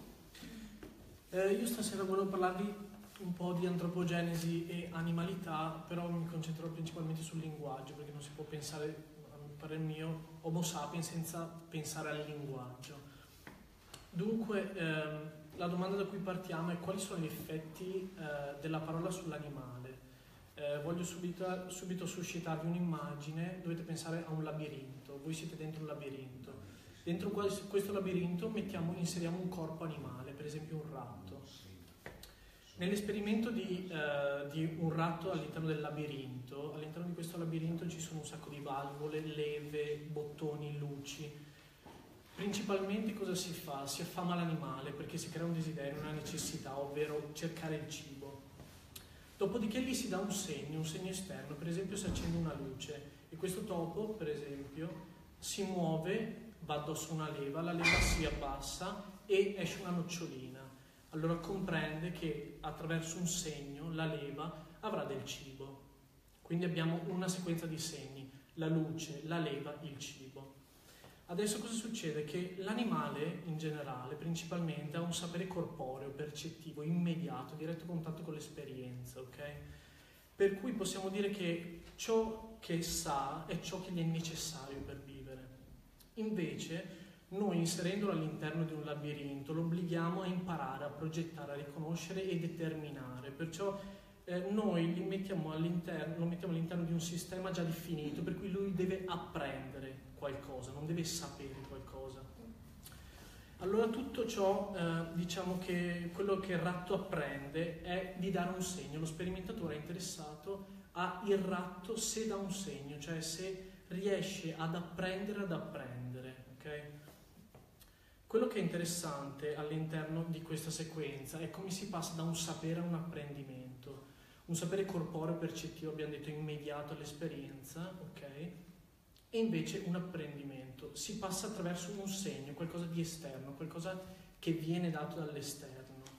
[SPEAKER 3] Eh, io stasera volevo parlarvi un po' di antropogenesi e animalità, però mi concentrerò principalmente sul linguaggio, perché non si può pensare, a parer mio, Homo sapiens senza pensare al linguaggio. Dunque, ehm, la domanda da cui partiamo è quali sono gli effetti eh, della parola sull'animale. Eh, voglio subito, subito suscitarvi un'immagine, dovete pensare a un labirinto, voi siete dentro un labirinto, dentro questo labirinto mettiamo, inseriamo un corpo animale, per esempio un ratto. Nell'esperimento di, eh, di un ratto all'interno del labirinto, all'interno di questo labirinto ci sono un sacco di valvole, leve, bottoni, luci. Principalmente cosa si fa? Si affama l'animale perché si crea un desiderio, una necessità, ovvero cercare il cibo. Dopodiché gli si dà un segno, un segno esterno, per esempio si accende una luce e questo topo, per esempio, si muove, va addosso a una leva, la leva si abbassa e esce una nocciolina. Allora comprende che attraverso un segno la leva avrà del cibo. Quindi abbiamo una sequenza di segni, la luce, la leva, il cibo. Adesso cosa succede? Che l'animale in generale principalmente ha un sapere corporeo, percettivo, immediato, diretto contatto con l'esperienza, ok? Per cui possiamo dire che ciò che sa è ciò che gli è necessario per vivere. Invece noi inserendolo all'interno di un labirinto lo obblighiamo a imparare, a progettare, a riconoscere e determinare. Perciò eh, noi li mettiamo all'interno, lo mettiamo all'interno di un sistema già definito, per cui lui deve apprendere qualcosa, non deve sapere qualcosa. Allora tutto ciò, eh, diciamo che quello che il ratto apprende è di dare un segno. Lo sperimentatore è interessato a il ratto se dà un segno, cioè se riesce ad apprendere ad apprendere, ok? Quello che è interessante all'interno di questa sequenza è come si passa da un sapere a un apprendimento. Un sapere corporeo percettivo, abbiamo detto, immediato all'esperienza, ok? E invece un apprendimento. Si passa attraverso un segno, qualcosa di esterno, qualcosa che viene dato dall'esterno.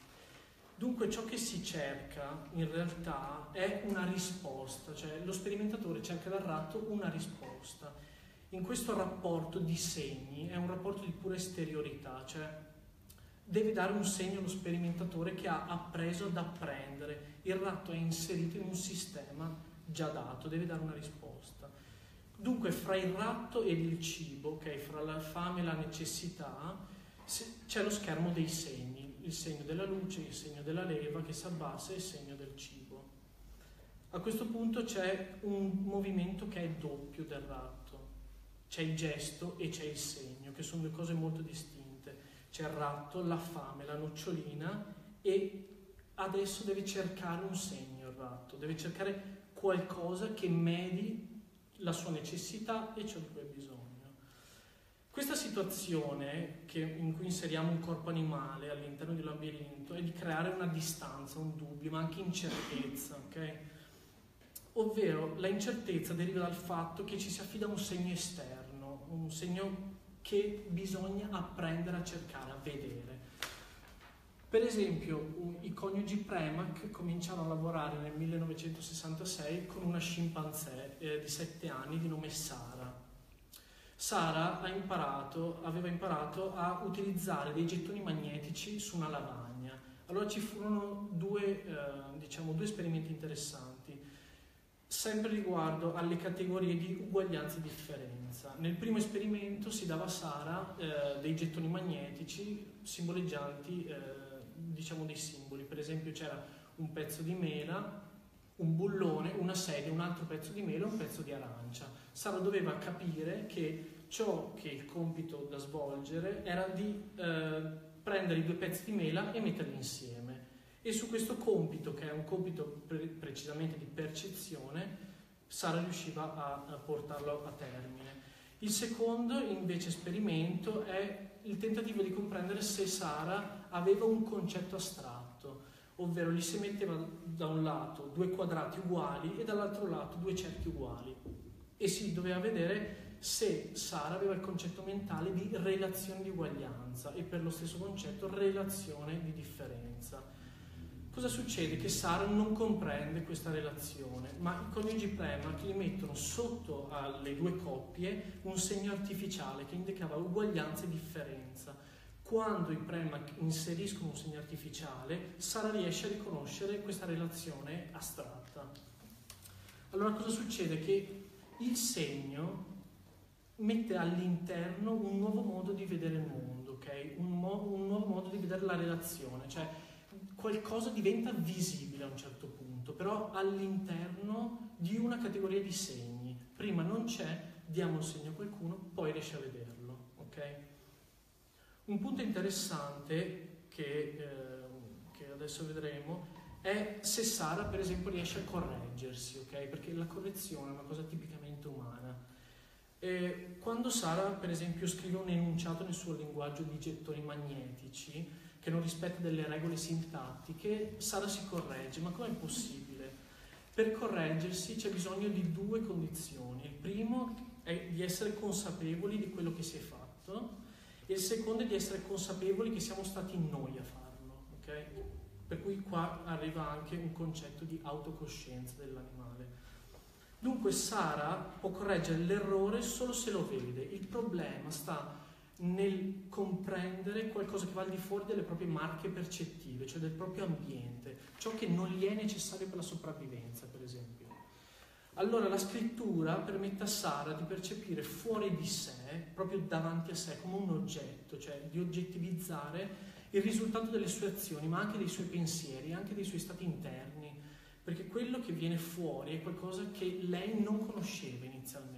[SPEAKER 3] Dunque ciò che si cerca in realtà è una risposta, cioè lo sperimentatore cerca dal ratto una risposta. In questo rapporto di segni è un rapporto di pura esteriorità, cioè deve dare un segno allo sperimentatore che ha appreso ad apprendere. Il ratto è inserito in un sistema già dato, deve dare una risposta. Dunque fra il ratto ed il cibo, okay, fra la fame e la necessità, c'è lo schermo dei segni, il segno della luce, il segno della leva che si abbassa e il segno del cibo. A questo punto c'è un movimento che è doppio del ratto, c'è il gesto e c'è il segno, che sono due cose molto distinte. C'è il ratto, la fame, la nocciolina e adesso deve cercare un segno il ratto, deve cercare qualcosa che medi la sua necessità e ciò di cui ha bisogno. Questa situazione che, in cui inseriamo un corpo animale all'interno di un labirinto è di creare una distanza, un dubbio, ma anche incertezza, ok? Ovvero la incertezza deriva dal fatto che ci si affida a un segno esterno, un segno che bisogna apprendere a cercare, a vedere. Per esempio, i coniugi Premack cominciarono a lavorare nel millenovecentosessantasei con una scimpanzé eh, di sette anni di nome Sara. Sara ha imparato, aveva imparato a utilizzare dei gettoni magnetici su una lavagna. Allora ci furono due, eh, diciamo, due esperimenti interessanti, sempre riguardo alle categorie di uguaglianza e differenza. Nel primo esperimento si dava a Sara eh, dei gettoni magnetici simboleggianti eh, diciamo dei simboli, per esempio c'era un pezzo di mela, un bullone, una sedia, un altro pezzo di mela e un pezzo di arancia. Sara doveva capire che ciò che il compito da svolgere era di eh, prendere i due pezzi di mela e metterli insieme, e su questo compito, che è un compito pre- precisamente di percezione, Sara riusciva a, a portarlo a termine. Il secondo invece esperimento è il tentativo di comprendere se Sara aveva un concetto astratto, ovvero gli si metteva da un lato due quadrati uguali e dall'altro lato due cerchi uguali e si doveva vedere se Sara aveva il concetto mentale di relazione di uguaglianza e per lo stesso concetto relazione di differenza. Cosa succede? Che Sara non comprende questa relazione, ma i coniugi Primark gli mettono sotto alle due coppie un segno artificiale che indicava uguaglianza e differenza. Quando i Primark inseriscono un segno artificiale, Sara riesce a riconoscere questa relazione astratta. Allora cosa succede? Che il segno mette all'interno un nuovo modo di vedere il mondo, ok? Un, mo- un nuovo modo di vedere la relazione, cioè qualcosa diventa visibile a un certo punto, però all'interno di una categoria di segni. Prima non c'è, diamo un segno a qualcuno, poi riesce a vederlo, ok? Un punto interessante che, eh, che adesso vedremo è se Sara, per esempio, riesce a correggersi, ok? Perché la correzione è una cosa tipicamente umana. E quando Sara, per esempio, scrive un enunciato nel suo linguaggio di gettoni magnetici, che non rispetta delle regole sintattiche, Sara si corregge. Ma com'è possibile? Per correggersi c'è bisogno di due condizioni. Il primo è di essere consapevoli di quello che si è fatto, e il secondo è di essere consapevoli che siamo stati noi a farlo, ok? Per cui qua arriva anche un concetto di autocoscienza dell'animale. Dunque Sara può correggere l'errore solo se lo vede. Il problema sta nel comprendere qualcosa che va al di fuori delle proprie marche percettive, cioè del proprio ambiente, ciò che non gli è necessario per la sopravvivenza, per esempio. Allora la scrittura permette a Sara di percepire fuori di sé, proprio davanti a sé, come un oggetto, cioè di oggettivizzare il risultato delle sue azioni, ma anche dei suoi pensieri, anche dei suoi stati interni, perché quello che viene fuori è qualcosa che lei non conosceva inizialmente.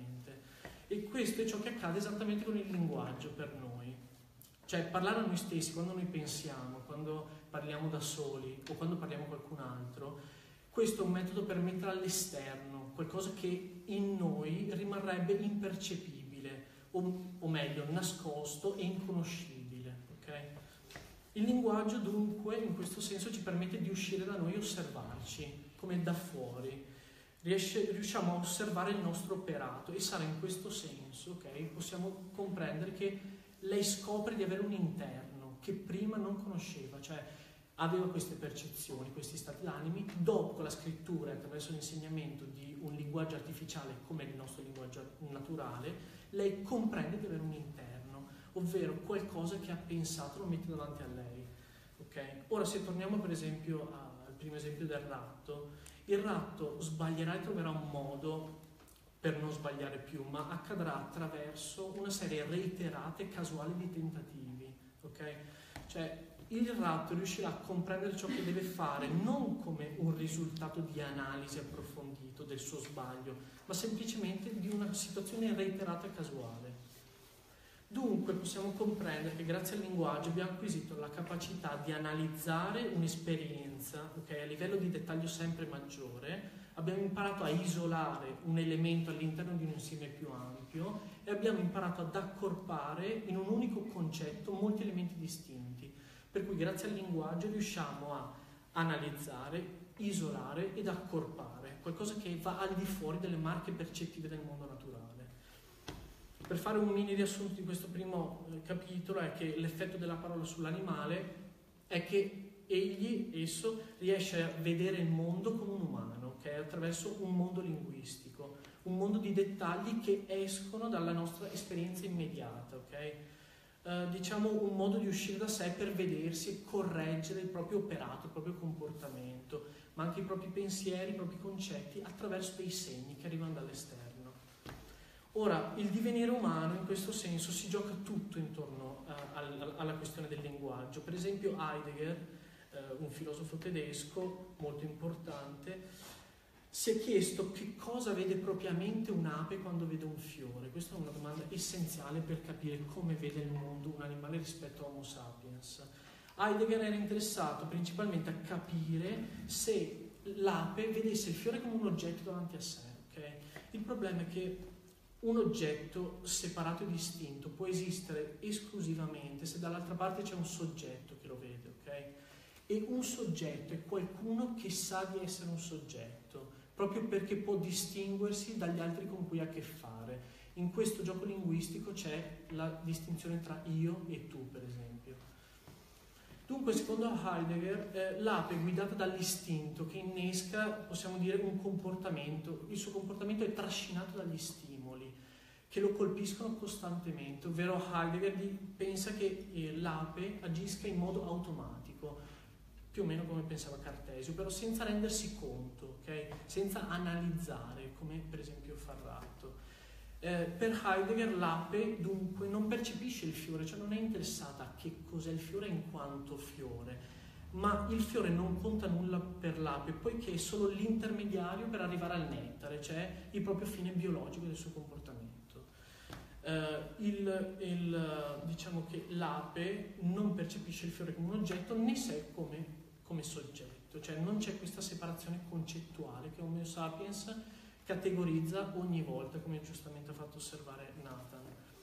[SPEAKER 3] E questo è ciò che accade esattamente con il linguaggio per noi. Cioè parlare a noi stessi, quando noi pensiamo, quando parliamo da soli o quando parliamo a qualcun altro, questo è un metodo per mettere all'esterno qualcosa che in noi rimarrebbe impercepibile, o, o meglio, nascosto e inconoscibile. Okay? Il linguaggio dunque in questo senso ci permette di uscire da noi e osservarci come da fuori. Riesce, riusciamo a osservare il nostro operato, e Sara in questo senso, okay, possiamo comprendere che lei scopre di avere un interno che prima non conosceva, cioè aveva queste percezioni, questi stati d'animi. Dopo con la scrittura e attraverso l'insegnamento di un linguaggio artificiale come il nostro linguaggio naturale, lei comprende di avere un interno, ovvero qualcosa che ha pensato lo mette davanti a lei. Okay? Ora se torniamo per esempio al primo esempio del ratto, il ratto sbaglierà e troverà un modo per non sbagliare più, ma accadrà attraverso una serie reiterata e casuale di tentativi, ok? Cioè il ratto riuscirà a comprendere ciò che deve fare non come un risultato di analisi approfondito del suo sbaglio, ma semplicemente di una situazione reiterata e casuale. Dunque possiamo comprendere che grazie al linguaggio abbiamo acquisito la capacità di analizzare un'esperienza, okay, a livello di dettaglio sempre maggiore, abbiamo imparato a isolare un elemento all'interno di un insieme più ampio e abbiamo imparato ad accorpare in un unico concetto molti elementi distinti, per cui grazie al linguaggio riusciamo a analizzare, isolare ed accorpare, qualcosa che va al di fuori delle marche percettive del mondo naturale. Per fare un mini riassunto di questo primo capitolo è che l'effetto della parola sull'animale è che egli, esso, riesce a vedere il mondo come un umano, okay? Attraverso un mondo linguistico, un mondo di dettagli che escono dalla nostra esperienza immediata, okay? Uh, diciamo un modo di uscire da sé per vedersi e correggere il proprio operato, il proprio comportamento, ma anche i propri pensieri, i propri concetti attraverso dei segni che arrivano dall'esterno. Ora, il divenire umano in questo senso si gioca tutto intorno uh, al, alla questione del linguaggio. Per esempio Heidegger, uh, un filosofo tedesco molto importante, si è chiesto che cosa vede propriamente un'ape quando vede un fiore. Questa è una domanda essenziale per capire come vede il mondo un animale rispetto a Homo sapiens. Heidegger era interessato principalmente a capire se l'ape vedesse il fiore come un oggetto davanti a sé. Okay? Il problema è che un oggetto separato e distinto può esistere esclusivamente se dall'altra parte c'è un soggetto che lo vede, ok? E un soggetto è qualcuno che sa di essere un soggetto, proprio perché può distinguersi dagli altri con cui ha a che fare. In questo gioco linguistico c'è la distinzione tra io e tu, per esempio. Dunque, secondo Heidegger, eh, l'ape è guidata dall'istinto che innesca, possiamo dire, un comportamento. Il suo comportamento è trascinato dagli stimoli che lo colpiscono costantemente, ovvero Heidegger pensa che eh, l'ape agisca in modo automatico, più o meno come pensava Cartesio, però senza rendersi conto, okay? Senza analizzare, come per esempio fa il ratto. Eh, per Heidegger l'ape dunque non percepisce il fiore, cioè non è interessata a che cos'è il fiore in quanto fiore, ma il fiore non conta nulla per l'ape, poiché è solo l'intermediario per arrivare al nettare, cioè il proprio fine biologico del suo comportamento. Eh, il, il, diciamo che l'ape non percepisce il fiore come un oggetto né sé come, come soggetto, cioè non c'è questa separazione concettuale che Homo sapiens categorizza ogni volta, come giustamente ha fatto osservare Nathan.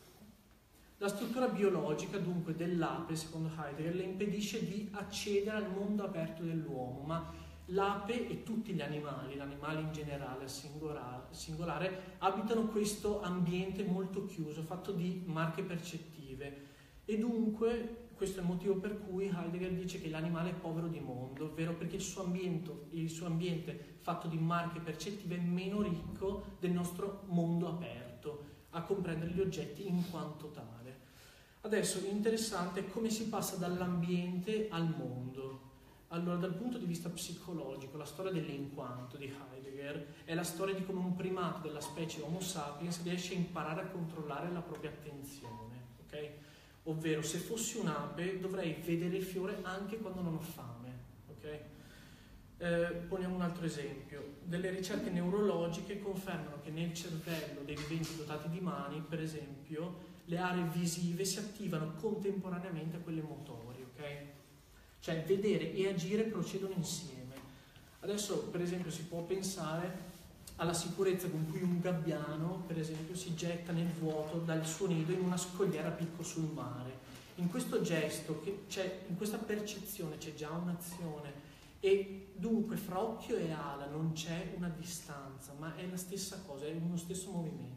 [SPEAKER 3] La struttura biologica dunque dell'ape, secondo Heidegger, le impedisce di accedere al mondo aperto dell'uomo, ma l'ape e tutti gli animali, l'animale in generale, singolare, singolare, abitano questo ambiente molto chiuso, fatto di marche percettive, e dunque questo è il motivo per cui Heidegger dice che l'animale è povero di mondo, ovvero perché il suo ambiente, il suo ambiente fatto di marche percettive è meno ricco del nostro mondo aperto a comprendere gli oggetti in quanto tale. Adesso interessante è come si passa dall'ambiente al mondo. Allora, dal punto di vista psicologico, la storia dell'inquanto di Heidegger è la storia di come un primato della specie Homo sapiens riesce a imparare a controllare la propria attenzione, ok? Ovvero, se fossi un'ape dovrei vedere il fiore anche quando non ho fame, ok? Eh, poniamo un altro esempio. Delle ricerche neurologiche confermano che nel cervello dei viventi dotati di mani, per esempio, le aree visive si attivano contemporaneamente a quelle motorie, ok? Cioè vedere e agire procedono insieme. Adesso, per esempio, si può pensare alla sicurezza con cui un gabbiano, per esempio, si getta nel vuoto dal suo nido in una scogliera a picco sul mare. In questo gesto, che c'è, in questa percezione c'è già un'azione, e dunque fra occhio e ala non c'è una distanza, ma è la stessa cosa, è uno stesso movimento.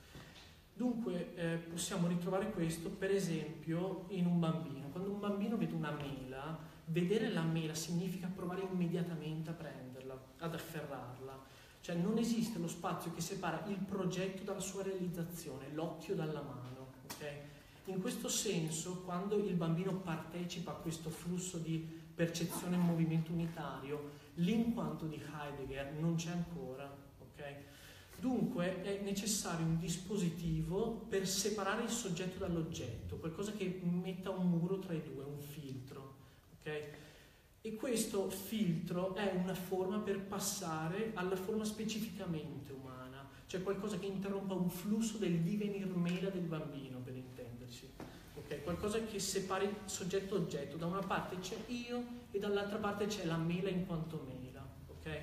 [SPEAKER 3] Dunque eh, possiamo ritrovare questo per esempio in un bambino. Quando un bambino vede una mela, vedere la mela significa provare immediatamente a prenderla, ad afferrarla. Cioè non esiste lo spazio che separa il progetto dalla sua realizzazione, l'occhio dalla mano, okay? In questo senso, quando il bambino partecipa a questo flusso di percezione e movimento unitario, l'inquanto di Heidegger non c'è ancora, ok? Dunque è necessario un dispositivo per separare il soggetto dall'oggetto, qualcosa che metta un muro tra i due, un filtro, ok? E questo filtro è una forma per passare alla forma specificamente umana, cioè qualcosa che interrompa un flusso del divenir mela del bambino, per intenderci. Okay? Qualcosa che separi soggetto-oggetto, da una parte c'è io e dall'altra parte c'è la mela in quanto mela. Okay?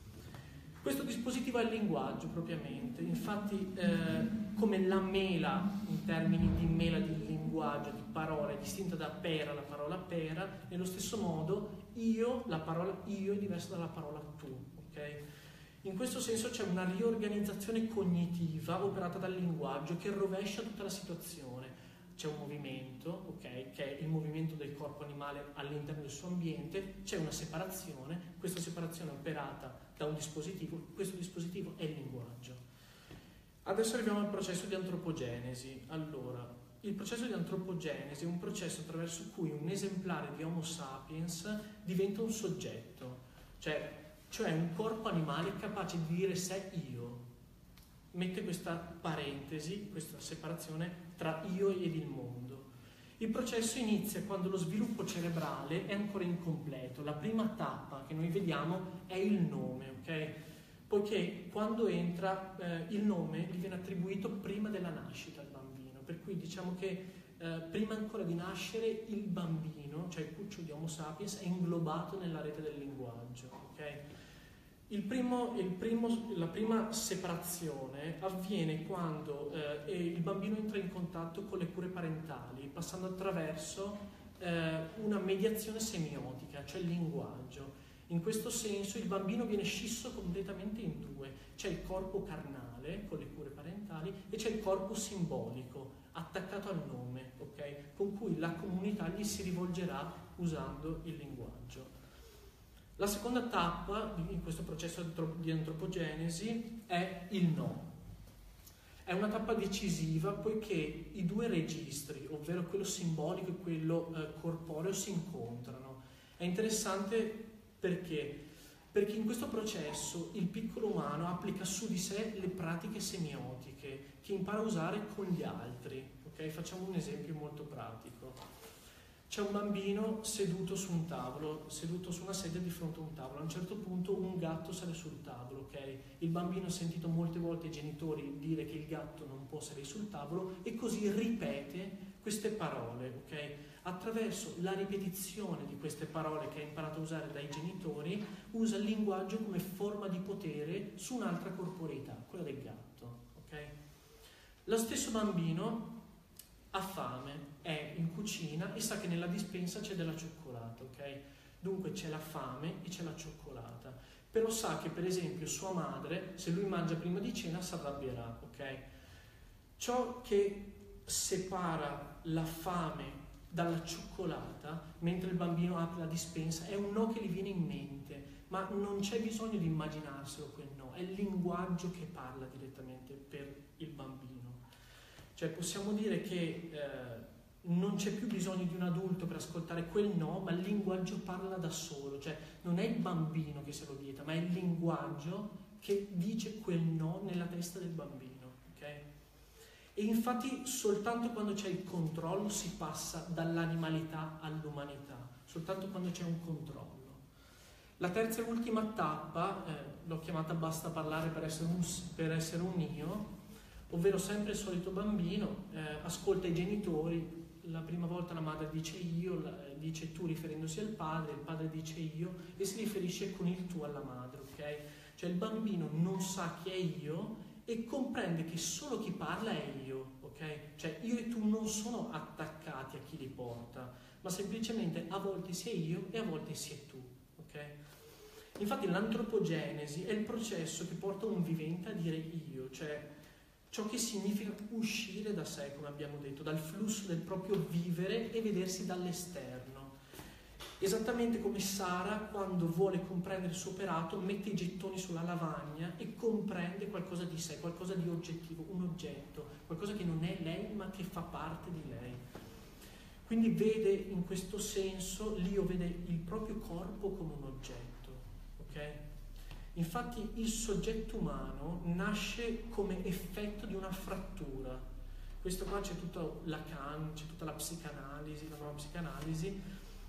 [SPEAKER 3] Questo dispositivo è il linguaggio propriamente, infatti eh, come la mela in termini di mela di linguaggio, di parola, è distinta da pera, la parola pera, nello stesso modo io, la parola io è diversa dalla parola tu. Okay? In questo senso c'è una riorganizzazione cognitiva operata dal linguaggio che rovescia tutta la situazione. C'è un movimento, okay, che è il movimento del corpo animale all'interno del suo ambiente, c'è una separazione, questa separazione è operata da un dispositivo, questo dispositivo è il linguaggio. Adesso arriviamo al processo di antropogenesi. Allora, il processo di antropogenesi è un processo attraverso cui un esemplare di Homo sapiens diventa un soggetto, cioè, cioè un corpo animale capace di dire sé io. Mette questa parentesi, questa separazione tra io ed il mondo. Il processo inizia quando lo sviluppo cerebrale è ancora incompleto. La prima tappa che noi vediamo è il nome, ok? Poiché quando entra eh, il nome gli viene attribuito prima della nascita al bambino, per cui diciamo che eh, prima ancora di nascere il bambino, cioè il cucciolo di Homo sapiens, è inglobato nella rete del linguaggio, ok? Il primo, il primo, la prima separazione avviene quando eh, il bambino entra in contatto con le cure parentali, passando attraverso eh, una mediazione semiotica, cioè il linguaggio. In questo senso il bambino viene scisso completamente in due. C'è il corpo carnale, con le cure parentali, e c'è il corpo simbolico, attaccato al nome, okay? Con cui la comunità gli si rivolgerà usando il linguaggio. La seconda tappa in questo processo di antropogenesi è il no. È una tappa decisiva poiché i due registri, ovvero quello simbolico e quello eh, corporeo, si incontrano. È interessante perché? Perché in questo processo il piccolo umano applica su di sé le pratiche semiotiche che impara a usare con gli altri. Okay? Facciamo un esempio molto pratico. C'è un bambino seduto su un tavolo, seduto su una sedia di fronte a un tavolo. A un certo punto un gatto sale sul tavolo, ok? Il bambino ha sentito molte volte i genitori dire che il gatto non può salire sul tavolo e così ripete queste parole, ok? Attraverso la ripetizione di queste parole che ha imparato a usare dai genitori, usa il linguaggio come forma di potere su un'altra corporeità, quella del gatto, ok? Lo stesso bambino ha fame, è in cucina e sa che nella dispensa c'è della cioccolata, ok? Dunque c'è la fame e c'è la cioccolata, però sa che per esempio sua madre, se lui mangia prima di cena, si arrabbierà, ok? Ciò che separa la fame dalla cioccolata, mentre il bambino apre la dispensa, è un no che gli viene in mente, ma non c'è bisogno di immaginarselo quel no, è il linguaggio che parla direttamente per il bambino. Cioè possiamo dire che eh, non c'è più bisogno di un adulto per ascoltare quel no, ma il linguaggio parla da solo, cioè non è il bambino che se lo vieta, ma è il linguaggio che dice quel no nella testa del bambino, ok? E infatti soltanto quando c'è il controllo si passa dall'animalità all'umanità, soltanto quando c'è un controllo. La terza e ultima tappa, eh, l'ho chiamata basta parlare per essere un, per essere un io, ovvero sempre il solito bambino, eh, ascolta i genitori, la prima volta la madre dice io, la, dice tu riferendosi al padre, il padre dice io e si riferisce con il tu alla madre, ok? Cioè il bambino non sa chi è io e comprende che solo chi parla è io, ok? Cioè io e tu non sono attaccati a chi li porta, ma semplicemente a volte si è io e a volte si è tu, ok? Infatti l'antropogenesi è il processo che porta un vivente a dire io, cioè ciò che significa uscire da sé, come abbiamo detto, dal flusso del proprio vivere e vedersi dall'esterno. Esattamente come Sara, quando vuole comprendere il suo operato, mette i gettoni sulla lavagna e comprende qualcosa di sé, qualcosa di oggettivo, un oggetto, qualcosa che non è lei ma che fa parte di lei. Quindi vede in questo senso, l'io vede il proprio corpo come un oggetto, ok? Infatti il soggetto umano nasce come effetto di una frattura. Questo qua c'è tutta Lacan, c'è tutta la psicanalisi, la nuova psicanalisi,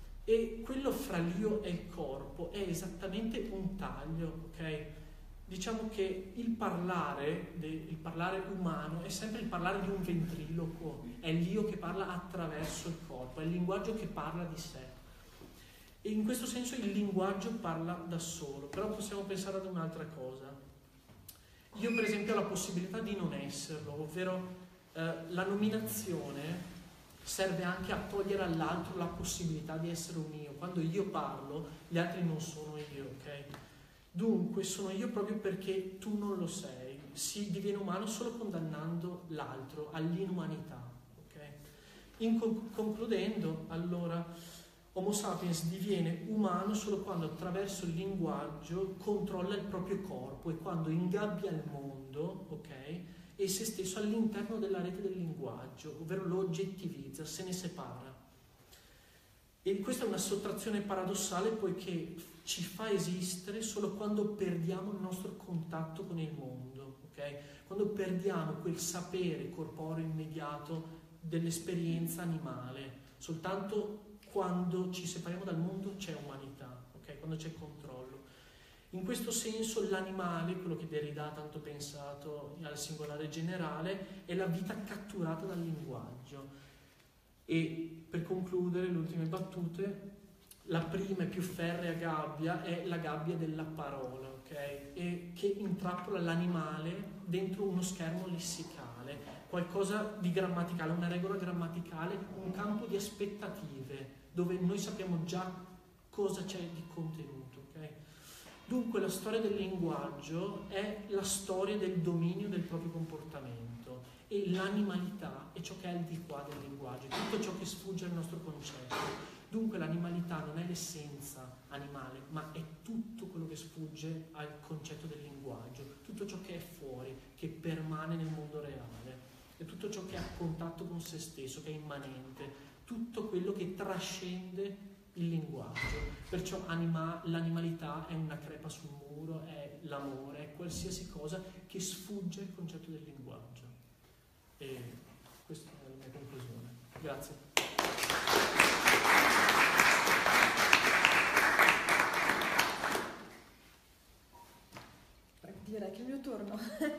[SPEAKER 3] e quello fra l'io e il corpo è esattamente un taglio, ok? Diciamo che il parlare, il parlare umano è sempre il parlare di un ventriloquo, è l'io che parla attraverso il corpo, è il linguaggio che parla di sé. E in questo senso il linguaggio parla da solo, però possiamo pensare ad un'altra cosa. Io per esempio ho la possibilità di non esserlo, ovvero eh, la nominazione serve anche a togliere all'altro la possibilità di essere un io. Quando io parlo, gli altri non sono io, ok? Dunque sono io proprio perché tu non lo sei. Si diviene umano solo condannando l'altro all'inumanità, ok? In con- concludendo, allora, Homo sapiens diviene umano solo quando attraverso il linguaggio controlla il proprio corpo e quando ingabbia il mondo, ok? E se stesso all'interno della rete del linguaggio, ovvero lo oggettivizza, se ne separa. E questa è una sottrazione paradossale poiché ci fa esistere solo quando perdiamo il nostro contatto con il mondo, ok? Quando perdiamo quel sapere corporeo immediato dell'esperienza animale, soltanto quando ci separiamo dal mondo c'è umanità, ok? Quando c'è controllo. In questo senso l'animale, quello che Derrida ha tanto pensato al singolare generale, è la vita catturata dal linguaggio. E per concludere le ultime battute, la prima e più ferrea gabbia è la gabbia della parola, ok? E che intrappola l'animale dentro uno schermo lessicale, qualcosa di grammaticale, una regola grammaticale, un campo di aspettative, dove noi sappiamo già cosa c'è di contenuto, ok? Dunque la storia del linguaggio è la storia del dominio del proprio comportamento, e l'animalità è ciò che è al di qua del linguaggio, tutto ciò che sfugge al nostro concetto. Dunque l'animalità non è l'essenza animale, ma è tutto quello che sfugge al concetto del linguaggio, tutto ciò che è fuori, che permane nel mondo reale, è tutto ciò che è a contatto con se stesso, che è immanente, tutto quello che trascende il linguaggio. Perciò anima, l'animalità è una crepa sul muro, è l'amore, è qualsiasi cosa che sfugge al concetto del linguaggio. E questa è la mia conclusione. Grazie.
[SPEAKER 4] Direi che è il mio turno.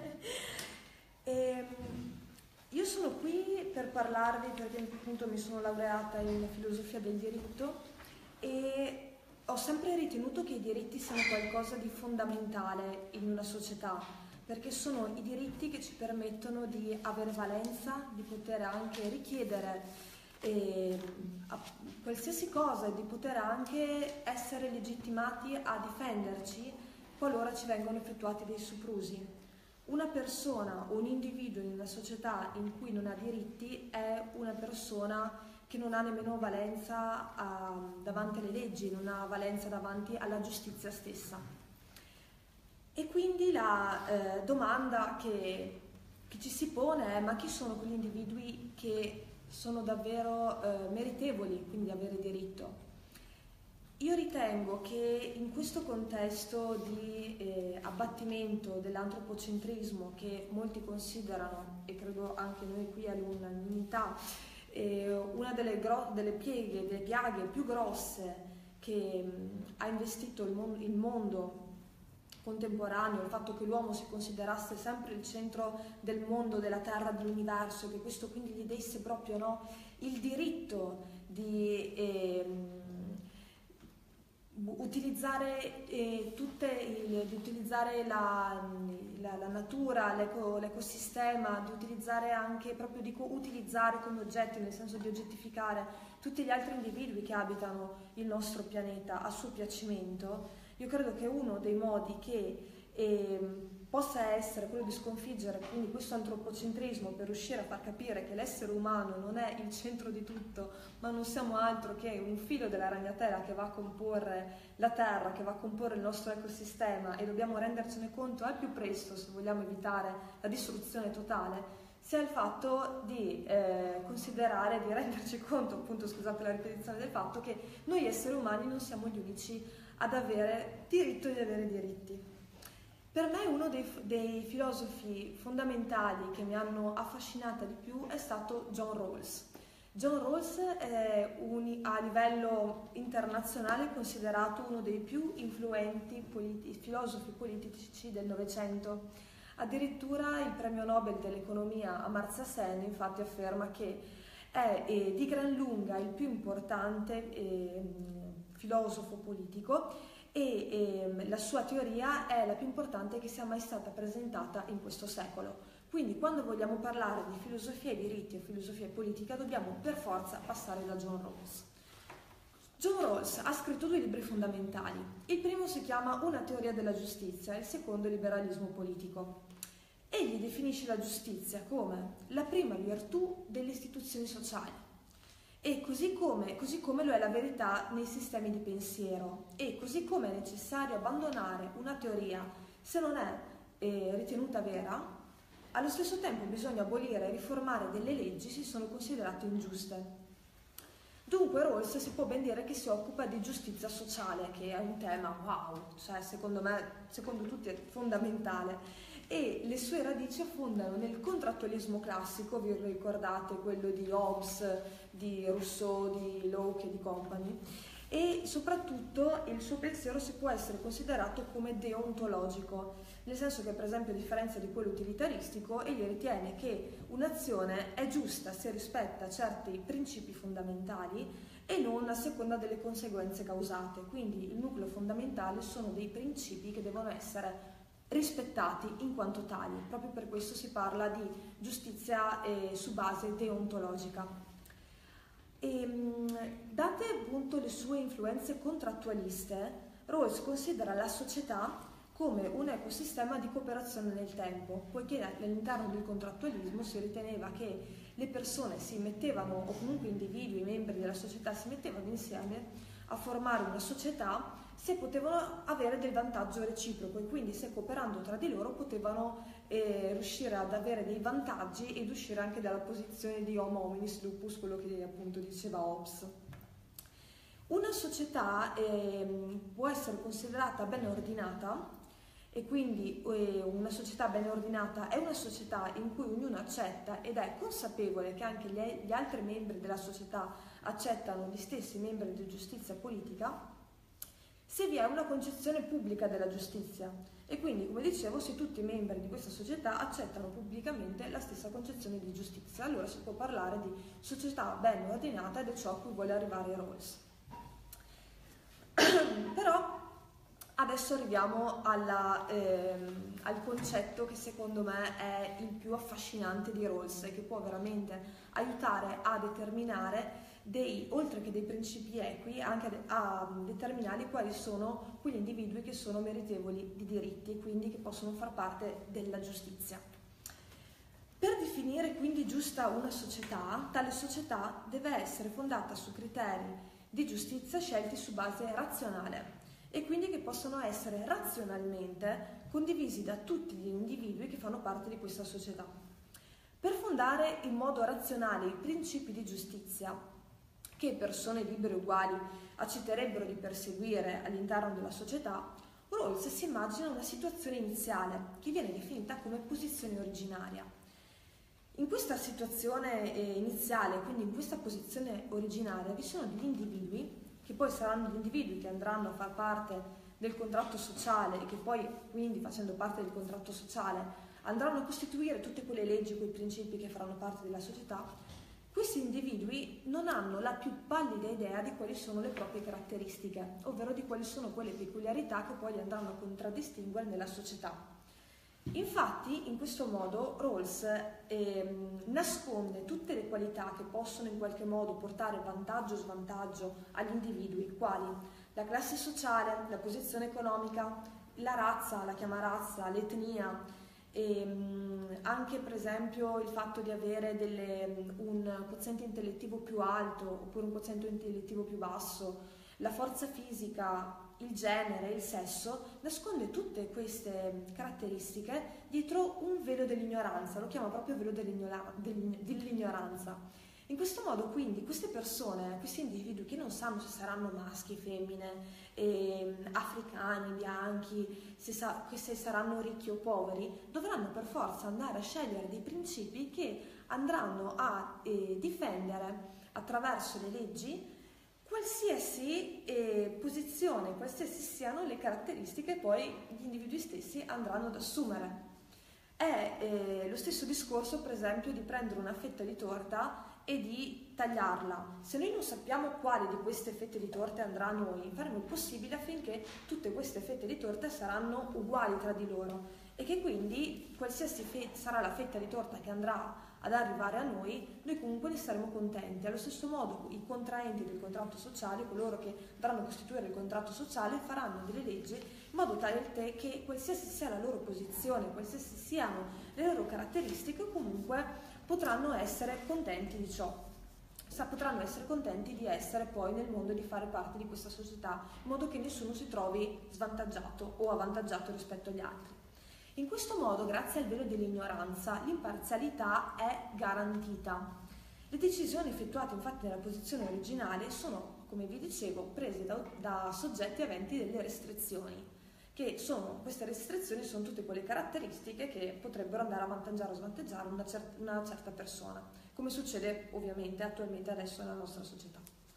[SPEAKER 4] e, io sono qui per parlarvi perché appunto mi sono laureata in filosofia del diritto e ho sempre ritenuto che i diritti siano qualcosa di fondamentale in una società, perché sono i diritti che ci permettono di avere valenza, di poter anche richiedere eh, qualsiasi cosa e di poter anche essere legittimati a difenderci qualora ci vengono effettuati dei soprusi. Una persona o un individuo in una società in cui non ha diritti è una persona che non ha nemmeno valenza a, davanti alle leggi, non ha valenza davanti alla giustizia stessa. E quindi la eh, domanda che, che ci si pone è: ma chi sono quegli individui che sono davvero eh, meritevoli, quindi di avere diritto? Io ritengo che in questo contesto di eh, abbattimento dell'antropocentrismo, che molti considerano, e credo anche noi qui all'unanimità, eh, una delle, gro- delle pieghe, delle piaghe più grosse che mh, ha investito il, mon- il mondo contemporaneo, il fatto che l'uomo si considerasse sempre il centro del mondo, della terra, dell'universo, che questo quindi gli desse proprio, no, il diritto di eh, utilizzare eh, tutte il, di utilizzare la, la, la natura, l'eco, l'ecosistema, di utilizzare anche, proprio dico utilizzare come oggetti, nel senso di oggettificare tutti gli altri individui che abitano il nostro pianeta a suo piacimento. Io credo che uno dei modi che eh, possa essere quello di sconfiggere quindi questo antropocentrismo, per riuscire a far capire che l'essere umano non è il centro di tutto, ma non siamo altro che un filo della ragnatela che va a comporre la Terra, che va a comporre il nostro ecosistema, e dobbiamo rendercene conto al più presto se vogliamo evitare la distruzione totale, sia il fatto di eh, considerare, di renderci conto, appunto, scusate la ripetizione, del fatto che noi esseri umani non siamo gli unici ad avere diritto di avere diritti. Per me uno dei, dei filosofi fondamentali che mi hanno affascinata di più è stato John Rawls. John Rawls è un, a livello internazionale considerato uno dei più influenti politi- filosofi politici del Novecento. Addirittura il premio Nobel dell'economia Amartya Sen infatti afferma che è eh, di gran lunga il più importante eh, filosofo politico e eh, la sua teoria è la più importante che sia mai stata presentata in questo secolo. Quindi quando vogliamo parlare di filosofia e diritti o filosofia e politica dobbiamo per forza passare da John Rawls. John Rawls ha scritto due libri fondamentali. Il primo si chiama Una teoria della giustizia, il secondo Liberalismo politico. Egli definisce la giustizia come la prima virtù delle istituzioni sociali. E così come, così come lo è la verità nei sistemi di pensiero, e così come è necessario abbandonare una teoria se non è eh, ritenuta vera, allo stesso tempo bisogna abolire e riformare delle leggi se sono considerate ingiuste. Dunque Rawls si può ben dire che si occupa di giustizia sociale, che è un tema wow, cioè secondo me, secondo tutti è fondamentale. E le sue radici affondano nel contrattualismo classico, vi ricordate quello di Hobbes, di Rousseau, di Locke e di compagni, e soprattutto il suo pensiero si può essere considerato come deontologico, nel senso che per esempio a differenza di quello utilitaristico egli ritiene che un'azione è giusta se rispetta certi principi fondamentali e non a seconda delle conseguenze causate, quindi il nucleo fondamentale sono dei principi che devono essere rispettati in quanto tali. Proprio per questo si parla di giustizia eh, su base deontologica. E, mh, date appunto le sue influenze contrattualiste, Rawls considera la società come un ecosistema di cooperazione nel tempo, poiché all'interno del contrattualismo si riteneva che le persone si mettevano, o comunque individui, membri della società, si mettevano insieme a formare una società se potevano avere del vantaggio reciproco e quindi se cooperando tra di loro potevano eh, riuscire ad avere dei vantaggi ed uscire anche dalla posizione di homo hominis lupus, quello che appunto diceva Hobbes. Una società eh, può essere considerata ben ordinata e quindi eh, una società ben ordinata è una società in cui ognuno accetta ed è consapevole che anche gli, gli altri membri della società accettano gli stessi membri di giustizia politica, se vi è una concezione pubblica della giustizia e quindi, come dicevo, se tutti i membri di questa società accettano pubblicamente la stessa concezione di giustizia, allora si può parlare di società ben ordinata ed è ciò a cui vuole arrivare Rawls. Però adesso arriviamo alla, ehm, al concetto che secondo me è il più affascinante di Rawls e che può veramente aiutare a determinare dei, oltre che dei principi equi, anche a determinare quali sono quegli individui che sono meritevoli di diritti e quindi che possono far parte della giustizia. Per definire quindi giusta una società, tale società deve essere fondata su criteri di giustizia scelti su base razionale e quindi che possono essere razionalmente condivisi da tutti gli individui che fanno parte di questa società. Per fondare in modo razionale i principi di giustizia che persone libere e uguali accetterebbero di perseguire all'interno della società, Rawls si immagina una situazione iniziale che viene definita come posizione originaria. In questa situazione eh, iniziale, quindi in questa posizione originaria, vi sono degli individui che poi saranno gli individui che andranno a far parte del contratto sociale e che poi, quindi facendo parte del contratto sociale, andranno a costituire tutte quelle leggi, quei principi che faranno parte della società. Questi individui non hanno la più pallida idea di quali sono le proprie caratteristiche, ovvero di quali sono quelle peculiarità che poi li andranno a contraddistinguere nella società. Infatti, in questo modo, Rawls eh, nasconde tutte le qualità che possono in qualche modo portare vantaggio o svantaggio agli individui, quali la classe sociale, la posizione economica, la razza, la chiama razza, l'etnia, e anche per esempio il fatto di avere delle, un quoziente intellettivo più alto oppure un quoziente intellettivo più basso, la forza fisica, il genere, il sesso, nasconde tutte queste caratteristiche dietro un velo dell'ignoranza, lo chiama proprio velo dell'ignoranza. In questo modo quindi queste persone, questi individui che non sanno se saranno maschi, femmine, eh, africani, bianchi, se, sa, se saranno ricchi o poveri, dovranno per forza andare a scegliere dei principi che andranno a eh, difendere attraverso le leggi qualsiasi eh, posizione, qualsiasi siano le caratteristiche che poi gli individui stessi andranno ad assumere. È eh, lo stesso discorso, per esempio, di prendere una fetta di torta e di tagliarla. Se noi non sappiamo quale di queste fette di torta andrà a noi, faremo il possibile affinché tutte queste fette di torta saranno uguali tra di loro e che quindi qualsiasi fetta sarà la fetta di torta che andrà ad arrivare a noi, noi comunque ne saremo contenti. Allo stesso modo i contraenti del contratto sociale, coloro che dovranno costituire il contratto sociale, faranno delle leggi in modo tale che qualsiasi sia la loro posizione, qualsiasi siano le loro caratteristiche, comunque potranno essere contenti di ciò, potranno essere contenti di essere poi nel mondo e di fare parte di questa società, in modo che nessuno si trovi svantaggiato o avvantaggiato rispetto agli altri. In questo modo, grazie al velo dell'ignoranza, l'imparzialità è garantita. Le decisioni effettuate infatti nella posizione originale sono, come vi dicevo, prese da, da soggetti aventi delle restrizioni, che sono, queste restrizioni sono tutte quelle caratteristiche che potrebbero andare a avvantaggiare o svantaggiare una, cer- una certa persona, come succede ovviamente attualmente adesso nella nostra società.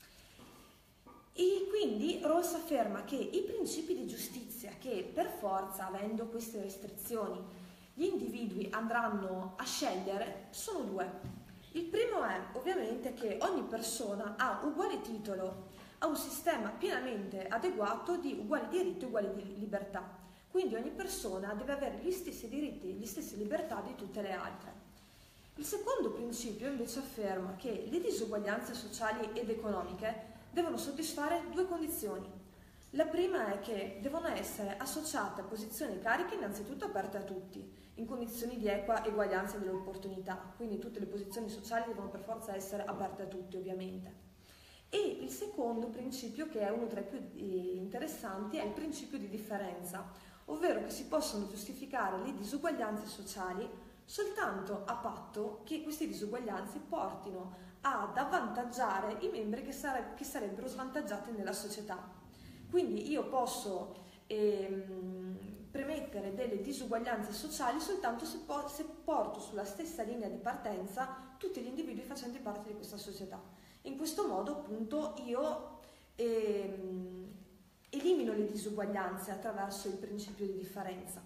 [SPEAKER 4] E quindi Rawls afferma che i principi di giustizia che per forza, avendo queste restrizioni, gli individui andranno a scegliere sono due. Il primo è ovviamente che ogni persona ha uguale titolo a un sistema pienamente adeguato di uguali diritti e uguali di libertà. Quindi ogni persona deve avere gli stessi diritti e le stesse libertà di tutte le altre. Il secondo principio invece afferma che le disuguaglianze sociali ed economiche devono soddisfare due condizioni. La prima è che devono essere associate a posizioni e cariche innanzitutto aperte a tutti, in condizioni di equa eguaglianza delle opportunità, quindi tutte le posizioni sociali devono per forza essere aperte a tutti, ovviamente. E il secondo principio, che è uno tra i più interessanti, è il principio di differenza, ovvero che si possono giustificare le disuguaglianze sociali soltanto a patto che queste disuguaglianze portino ad avvantaggiare i membri che, sare- che sarebbero svantaggiati nella società. Quindi io posso ehm, premettere delle disuguaglianze sociali soltanto se, po- se porto sulla stessa linea di partenza tutti gli individui facenti parte di questa società. In questo modo, appunto, io ehm, elimino le disuguaglianze attraverso il principio di differenza.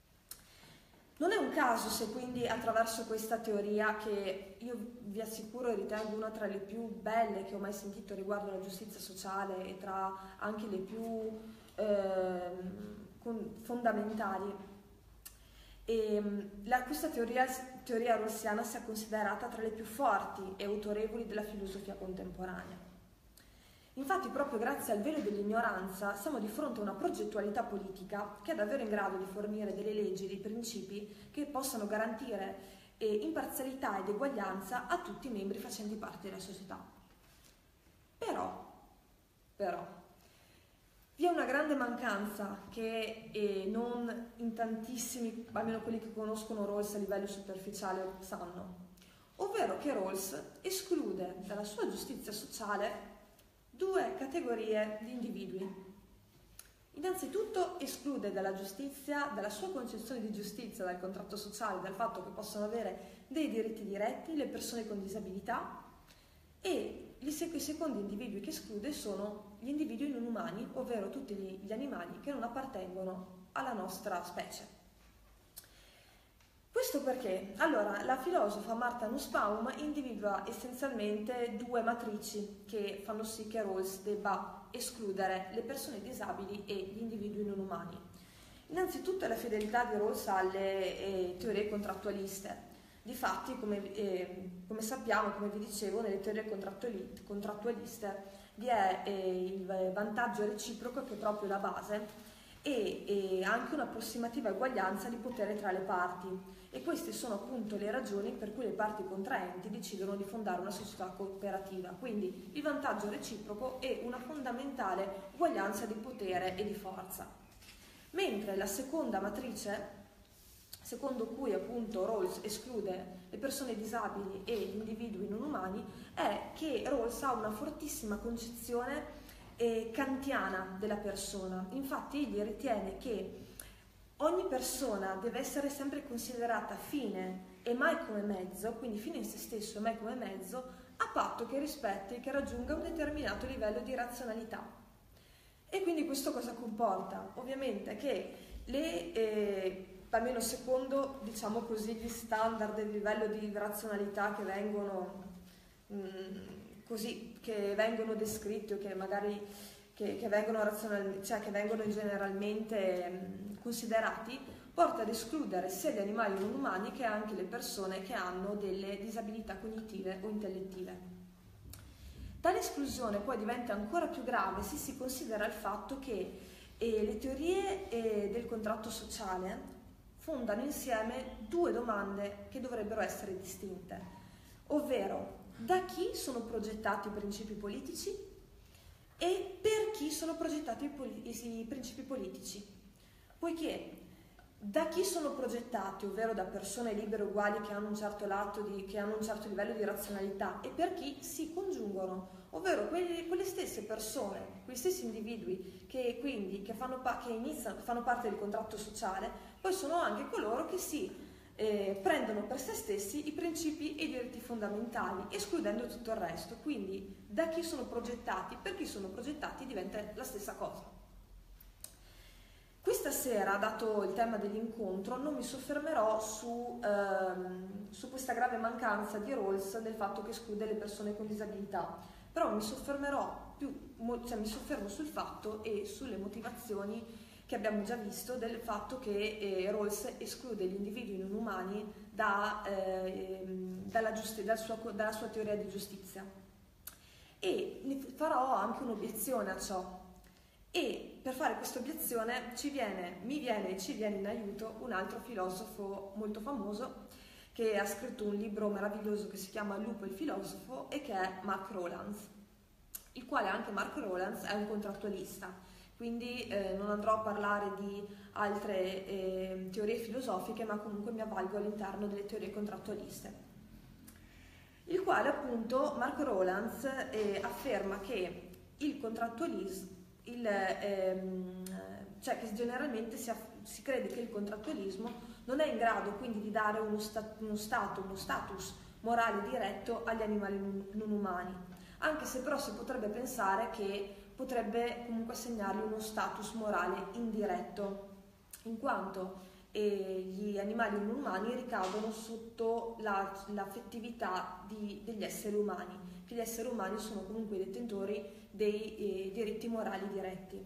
[SPEAKER 4] Non è un caso se quindi attraverso questa teoria, che io vi assicuro e ritengo una tra le più belle che ho mai sentito riguardo la giustizia sociale e tra anche le più eh, fondamentali, e la, questa teoria, teoria rossiana sia considerata tra le più forti e autorevoli della filosofia contemporanea. Infatti, proprio grazie al velo dell'ignoranza siamo di fronte a una progettualità politica che è davvero in grado di fornire delle leggi e dei principi che possano garantire eh, imparzialità ed eguaglianza a tutti i membri facenti parte della società. Però, però, vi è una grande mancanza che eh, non in tantissimi, almeno quelli che conoscono Rawls a livello superficiale, sanno, ovvero che Rawls esclude dalla sua giustizia sociale due categorie di individui. Innanzitutto esclude dalla giustizia, dalla sua concezione di giustizia, dal contratto sociale, dal fatto che possono avere dei diritti diretti le persone con disabilità, e i secondi individui che esclude sono gli individui non umani, ovvero tutti gli animali che non appartengono alla nostra specie. Questo perché? Allora, la filosofa Martha Nussbaum individua essenzialmente due matrici che fanno sì che Rawls debba escludere le persone disabili e gli individui non umani. Innanzitutto è la fedeltà di Rawls alle eh, teorie contrattualiste. Difatti, come, eh, come sappiamo, come vi dicevo, nelle teorie contrattualiste vi è eh, il vantaggio reciproco, che è proprio la base, e, e anche un'approssimativa eguaglianza di potere tra le parti. E queste sono appunto le ragioni per cui le parti contraenti decidono di fondare una società cooperativa. Quindi il vantaggio reciproco e una fondamentale uguaglianza di potere e di forza. Mentre la seconda matrice, secondo cui appunto Rawls esclude le persone disabili e gli individui non umani, è che Rawls ha una fortissima concezione eh, kantiana della persona. Infatti egli ritiene che ogni persona deve essere sempre considerata fine e mai come mezzo, quindi fine in se stesso e mai come mezzo, a patto che rispetti e che raggiunga un determinato livello di razionalità. E quindi questo cosa comporta? Ovviamente che le, eh, almeno secondo, diciamo così, gli standard del livello di razionalità che vengono mh, così, che vengono descritti o che magari che, che vengono razionalmente, cioè che vengono generalmente mh, considerati, porta ad escludere sia gli animali non umani che anche le persone che hanno delle disabilità cognitive o intellettive. Tale esclusione poi diventa ancora più grave se si considera il fatto che eh, le teorie eh, del contratto sociale fondano insieme due domande che dovrebbero essere distinte, ovvero da chi sono progettati i principi politici e per chi sono progettati i, poli- i principi politici, poiché da chi sono progettati, ovvero da persone libere uguali che hanno un certo lato di, che hanno un certo livello di razionalità, e per chi si congiungono, ovvero quelle, quelle stesse persone, quegli stessi individui che quindi che fanno, pa- che iniziano, fanno parte del contratto sociale, poi sono anche coloro che si eh, prendono per se stessi i principi e i diritti fondamentali, escludendo tutto il resto. Quindi da chi sono progettati, per chi sono progettati diventa la stessa cosa. Questa sera, dato il tema dell'incontro, non mi soffermerò su, ehm, su questa grave mancanza di Rawls del fatto che esclude le persone con disabilità, però mi soffermerò più, cioè mi soffermo sul fatto e sulle motivazioni che abbiamo già visto del fatto che eh, Rawls esclude gli individui non umani da, eh, dalla, giusti- dal suo, dalla sua teoria di giustizia. E ne farò anche un'obiezione a ciò. E per fare questa obiezione ci viene, mi viene e ci viene in aiuto un altro filosofo molto famoso che ha scritto un libro meraviglioso che si chiama Lupo il filosofo e che è Mark Rowlands, il quale anche Mark Rowlands è un contrattualista, quindi eh, non andrò a parlare di altre eh, teorie filosofiche, ma comunque mi avvalgo all'interno delle teorie contrattualiste, il quale appunto Mark Rowlands eh, afferma che il contrattualismo Il, ehm, cioè che generalmente si, si crede che il contrattualismo non è in grado quindi di dare uno, sta, uno stato, uno status morale diretto agli animali non, non umani, anche se però si potrebbe pensare che potrebbe comunque assegnargli uno status morale indiretto, in quanto eh, gli animali non umani ricadono sotto la, l'affettività di, degli esseri umani, che gli esseri umani sono comunque i detentori dei eh, diritti morali diretti.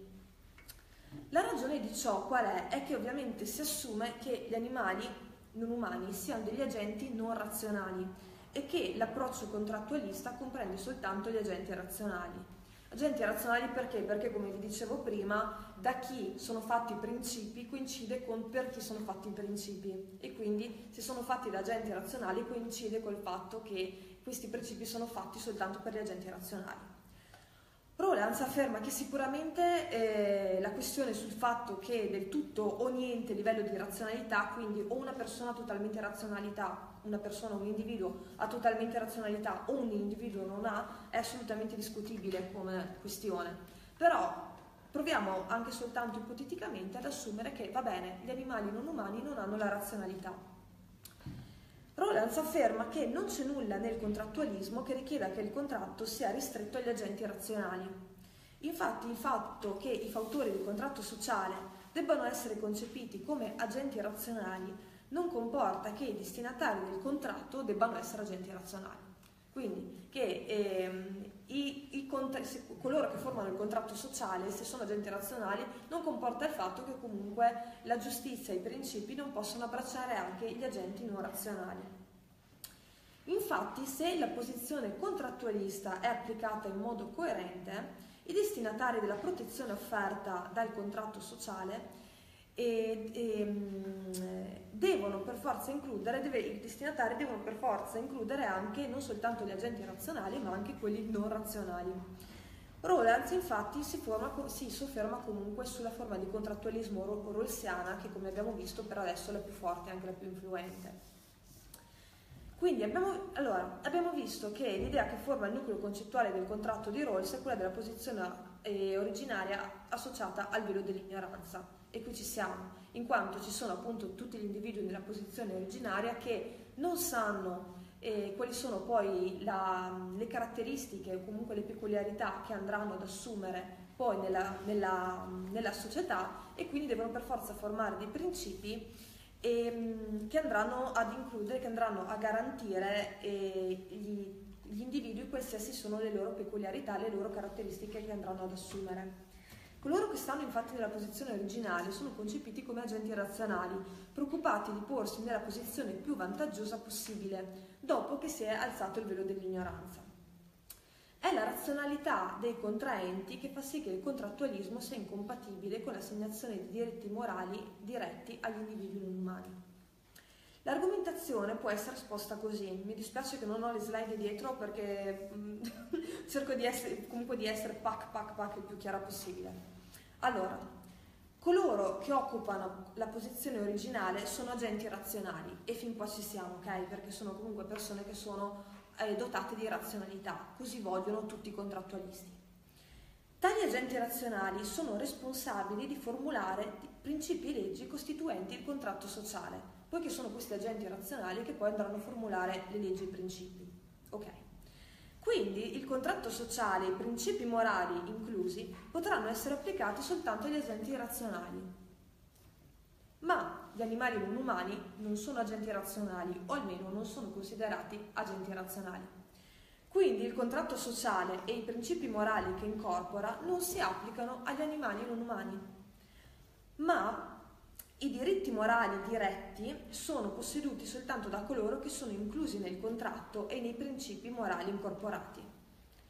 [SPEAKER 4] La ragione di ciò qual è? È che ovviamente si assume che gli animali non umani siano degli agenti non razionali e che l'approccio contrattualista comprende soltanto gli agenti razionali. Agenti razionali perché? Perché, come vi dicevo prima, da chi sono fatti i principi coincide con per chi sono fatti i principi, e quindi se sono fatti da agenti razionali coincide col fatto che questi principi sono fatti soltanto per gli agenti razionali. Rowlands afferma che sicuramente eh, la questione sul fatto che del tutto o niente livello di razionalità, quindi o una persona ha totalmente razionalità, una persona, un individuo ha totalmente razionalità o un individuo non ha, è assolutamente discutibile come questione. Però proviamo anche soltanto ipoteticamente ad assumere che, va bene, gli animali non umani non hanno la razionalità. Rowlands afferma che non c'è nulla nel contrattualismo che richieda che il contratto sia ristretto agli agenti razionali. Infatti il fatto che i fautori del contratto sociale debbano essere concepiti come agenti razionali non comporta che i destinatari del contratto debbano essere agenti razionali. Quindi che ehm, i, i cont- se, coloro che formano il contratto sociale, se sono agenti razionali, non comporta il fatto che comunque la giustizia e i principi non possono abbracciare anche gli agenti non razionali. Infatti, se la posizione contrattualista è applicata in modo coerente, i destinatari della protezione offerta dal contratto sociale E, e, devono per forza includere, deve, i destinatari devono per forza includere anche non soltanto gli agenti razionali ma anche quelli non razionali. Rowlands infatti si, forma, si sofferma comunque sulla forma di contrattualismo rawlsiana che, come abbiamo visto, per adesso è la più forte e anche la più influente. Quindi abbiamo, allora, abbiamo visto che l'idea che forma il nucleo concettuale del contratto di Rawls è quella della posizione eh, originaria associata al velo dell'ignoranza. E qui ci siamo, in quanto ci sono appunto tutti gli individui nella posizione originaria che non sanno eh, quali sono poi la, le caratteristiche o comunque le peculiarità che andranno ad assumere poi nella, nella, nella società, e quindi devono per forza formare dei principi e, che andranno ad includere, che andranno a garantire eh, gli, gli individui qualsiasi sono le loro peculiarità, le loro caratteristiche che andranno ad assumere. Coloro che stanno infatti nella posizione originale sono concepiti come agenti razionali, preoccupati di porsi nella posizione più vantaggiosa possibile, dopo che si è alzato il velo dell'ignoranza. È la razionalità dei contraenti che fa sì che il contrattualismo sia incompatibile con l'assegnazione di diritti morali diretti agli individui non umani. L'argomentazione può essere esposta così. Mi dispiace che non ho le slide dietro perché mh, cerco di essere, comunque di essere pac pac pac il più chiara possibile. Allora, coloro che occupano la posizione originale sono agenti razionali, e fin qua ci siamo, ok? Perché sono comunque persone che sono eh, dotate di razionalità, così vogliono tutti i contrattualisti. Tali agenti razionali sono responsabili di formulare principi e leggi costituenti il contratto sociale, poiché sono questi agenti razionali che poi andranno a formulare le leggi e i principi. Ok. Quindi il contratto sociale e i principi morali inclusi potranno essere applicati soltanto agli agenti razionali. Ma gli animali non umani non sono agenti razionali, o almeno non sono considerati agenti razionali. Quindi il contratto sociale e i principi morali che incorpora non si applicano agli animali non umani, ma i diritti morali diretti sono posseduti soltanto da coloro che sono inclusi nel contratto e nei principi morali incorporati.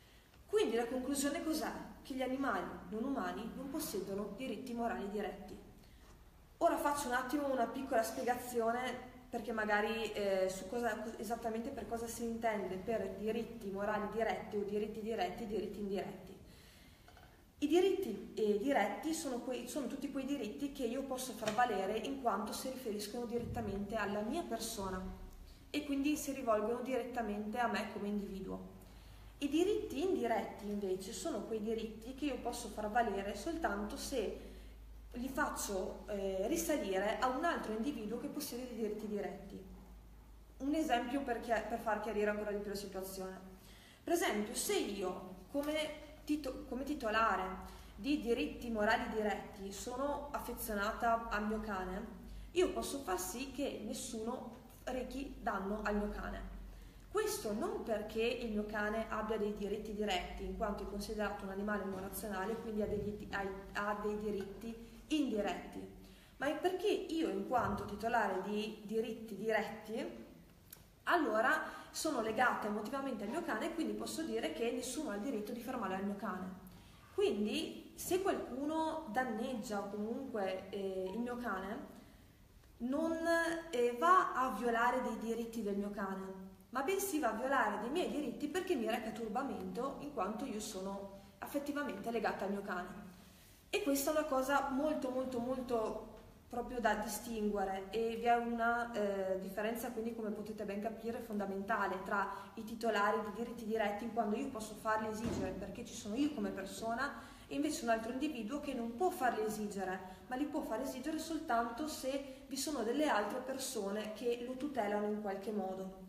[SPEAKER 4] Quindi la conclusione cos'è? Che gli animali non umani non possiedono diritti morali diretti. Ora faccio un attimo una piccola spiegazione perché magari eh, su cosa, esattamente per cosa si intende per diritti morali diretti o diritti diretti e diritti indiretti. I diritti eh, diretti sono, quei, sono tutti quei diritti che io posso far valere in quanto si riferiscono direttamente alla mia persona e quindi si rivolgono direttamente a me come individuo. I diritti indiretti invece sono quei diritti che io posso far valere soltanto se li faccio eh, risalire a un altro individuo che possiede dei diritti diretti. Un esempio per, chi- per far chiarire ancora di più la situazione. Per esempio, se io come, tito- come titolare di diritti morali diretti sono affezionata al mio cane, io posso far sì che nessuno rechi danno al mio cane. Questo non perché il mio cane abbia dei diritti diretti, in quanto è considerato un animale non razionale, quindi ha, degli, ha, ha dei diritti indiretti, ma è perché io, in quanto titolare di diritti diretti, allora sono legata emotivamente al mio cane e quindi posso dire che nessuno ha il diritto di far male al mio cane. Quindi, se qualcuno danneggia comunque eh, il mio cane, non eh, va a violare dei diritti del mio cane, ma bensì va a violare dei miei diritti perché mi reca turbamento in quanto io sono affettivamente legata al mio cane. E questa è una cosa molto molto molto proprio da distinguere e vi è una eh, differenza, quindi, come potete ben capire, fondamentale tra i titolari di diritti diretti, in quando io posso farli esigere perché ci sono io come persona, e invece un altro individuo che non può farli esigere, ma li può far esigere soltanto se vi sono delle altre persone che lo tutelano in qualche modo.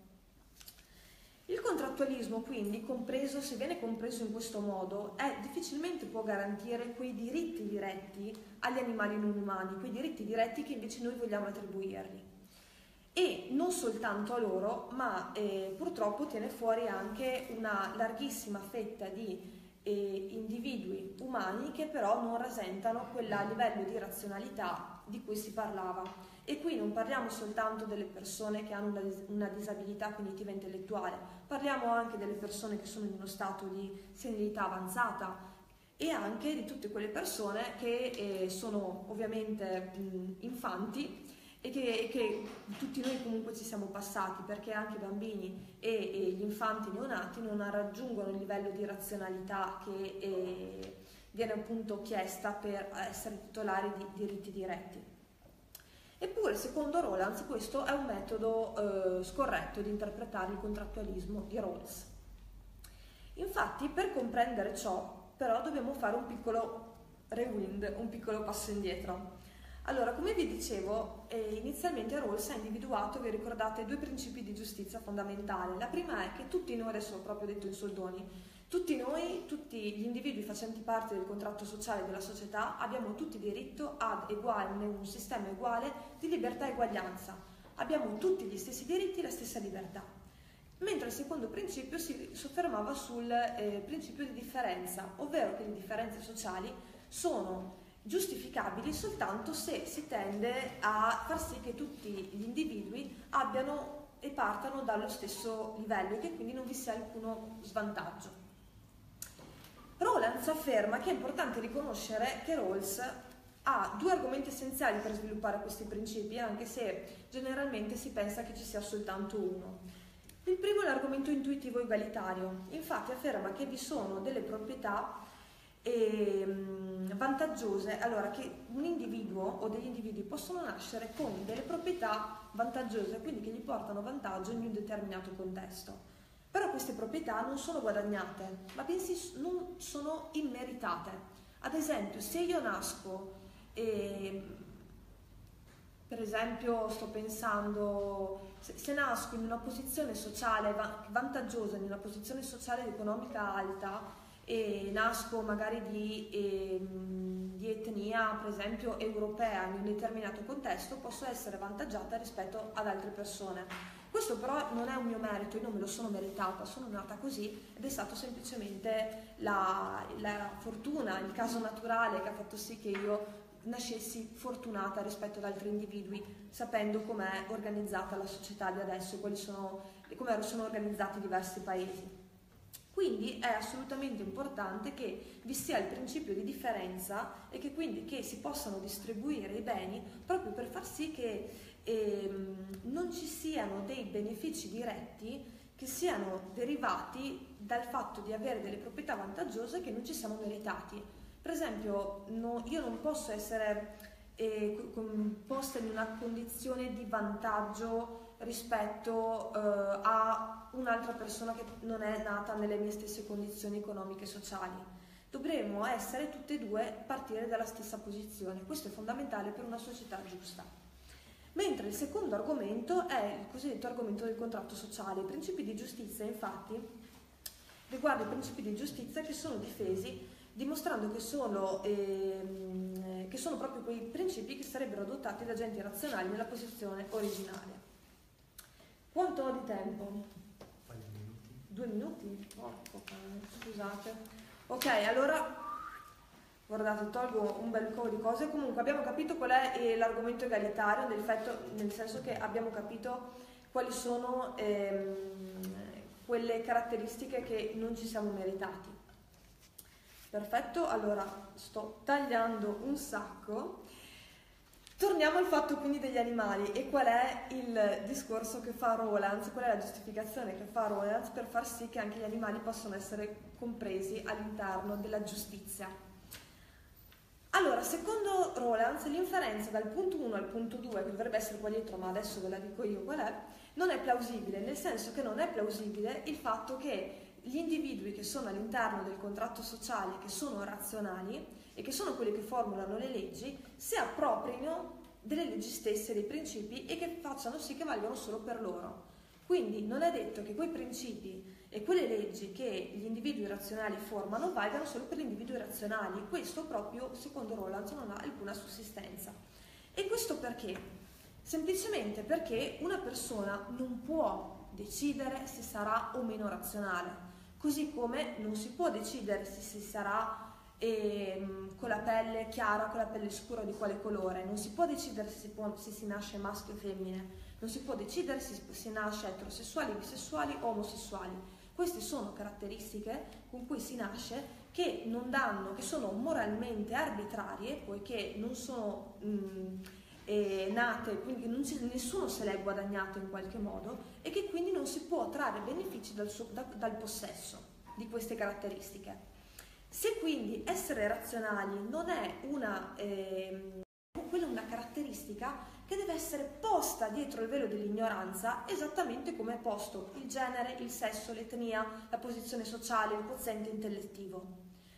[SPEAKER 4] Il contrattualismo, quindi, compreso, se viene compreso in questo modo, è, difficilmente può garantire quei diritti diretti agli animali non umani, quei diritti diretti che invece noi vogliamo attribuirgli. E non soltanto a loro, ma eh, purtroppo tiene fuori anche una larghissima fetta di eh, individui umani che però non rasentano quel livello di razionalità di cui si parlava. E qui non parliamo soltanto delle persone che hanno una, dis- una disabilità cognitiva e intellettuale, parliamo anche delle persone che sono in uno stato di senilità avanzata e anche di tutte quelle persone che eh, sono ovviamente mh, infanti e che, e che tutti noi comunque ci siamo passati, perché anche i bambini e, e gli infanti neonati non raggiungono il livello di razionalità che eh, viene appunto chiesta per essere titolari di diritti diretti. Eppure, secondo Rowlands, questo è un metodo eh, scorretto di interpretare il contrattualismo di Rawls. Infatti, per comprendere ciò, però, dobbiamo fare un piccolo rewind, un piccolo passo indietro. Allora, come vi dicevo, eh, inizialmente Rawls ha individuato, vi ricordate, due principi di giustizia fondamentali. La prima è che tutti noi, adesso l'ho proprio detto in soldoni, tutti noi, tutti gli individui facenti parte del contratto sociale della società, abbiamo tutti diritto ad eguale, un sistema uguale di libertà e eguaglianza. Abbiamo tutti gli stessi diritti e la stessa libertà. Mentre il secondo principio si soffermava sul eh, principio di differenza, ovvero che le differenze sociali sono giustificabili soltanto se si tende a far sì che tutti gli individui abbiano e partano dallo stesso livello e che quindi non vi sia alcuno svantaggio. Rowlands afferma che è importante riconoscere che Rawls ha due argomenti essenziali per sviluppare questi principi, anche se generalmente si pensa che ci sia soltanto uno. Il primo è l'argomento intuitivo egualitario. Infatti afferma che vi sono delle proprietà eh, vantaggiose, allora che un individuo o degli individui possono nascere con delle proprietà vantaggiose, quindi che gli portano vantaggio in un determinato contesto. Però queste proprietà non sono guadagnate, ma bensì non sono immeritate. Ad esempio, se io nasco, e, per esempio sto pensando, se, se nasco in una posizione sociale vantaggiosa, in una posizione sociale ed economica alta, e nasco magari di, e, di etnia, per esempio, europea in un determinato contesto, posso essere avvantaggiata rispetto ad altre persone. Questo però non è un mio merito, io non me lo sono meritata, sono nata così ed è stato semplicemente la, la fortuna, il caso naturale che ha fatto sì che io nascessi fortunata rispetto ad altri individui, sapendo com'è organizzata la società di adesso, quali sono, come sono organizzati diversi paesi. Quindi è assolutamente importante che vi sia il principio di differenza e che quindi che si possano distribuire i beni proprio per far sì che ehm, non ci siano dei benefici diretti che siano derivati dal fatto di avere delle proprietà vantaggiose che non ci siamo meritati. Per esempio, no, io non posso essere eh, posta in una condizione di vantaggio rispetto eh, a un'altra persona che non è nata nelle mie stesse condizioni economiche e sociali. Dovremmo essere tutte e due partire dalla stessa posizione. Questo è fondamentale per una società giusta. Mentre il secondo argomento è il cosiddetto argomento del contratto sociale. I principi di giustizia, infatti, riguarda i principi di giustizia che sono difesi dimostrando che sono, ehm, che sono proprio quei principi che sarebbero adottati da agenti razionali nella posizione originaria. Quanto ho di tempo? Due minuti? Porco cane, scusate. Ok, allora, guardate, tolgo un bel po' di cose. Comunque abbiamo capito qual è eh, l'argomento egalitario, nel, fatto, nel senso che abbiamo capito quali sono ehm, quelle caratteristiche che non ci siamo meritati. Perfetto, allora sto tagliando un sacco. Torniamo al fatto quindi degli animali e qual è il discorso che fa Rowlands, qual è la giustificazione che fa Rowlands per far sì che anche gli animali possano essere compresi all'interno della giustizia. Allora, secondo Rowlands, l'inferenza dal punto uno al punto due, che dovrebbe essere qua dietro, ma adesso ve la dico io qual è, non è plausibile, nel senso che non è plausibile il fatto che gli individui che sono all'interno del contratto sociale, che sono razionali e che sono quelli che formulano le leggi, si appropriino delle leggi stesse, dei principi e che facciano sì che valgano solo per loro. Quindi non è detto che quei principi e quelle leggi che gli individui razionali formano valgano solo per gli individui razionali. Questo proprio, secondo Rowlands, non ha alcuna sussistenza. E questo perché? Semplicemente perché una persona non può decidere se sarà o meno razionale, così come non si può decidere se si sarà eh, con la pelle chiara o con la pelle scura di quale colore, non si può decidere se si, può, se si nasce maschio o femmine, non si può decidere se si nasce eterosessuali, bisessuali o omosessuali. Queste sono caratteristiche con cui si nasce che non danno, che sono moralmente arbitrarie, poiché non sono mh, eh, nate, quindi non ci, nessuno se l'è guadagnato in qualche modo e che quindi non si può trarre benefici dal, suo, da, dal possesso di queste caratteristiche. Se quindi essere razionali non è una, eh, quella è una caratteristica che deve essere posta dietro il velo dell'ignoranza, esattamente come è posto il genere, il sesso, l'etnia, la posizione sociale, il quoziente intellettivo.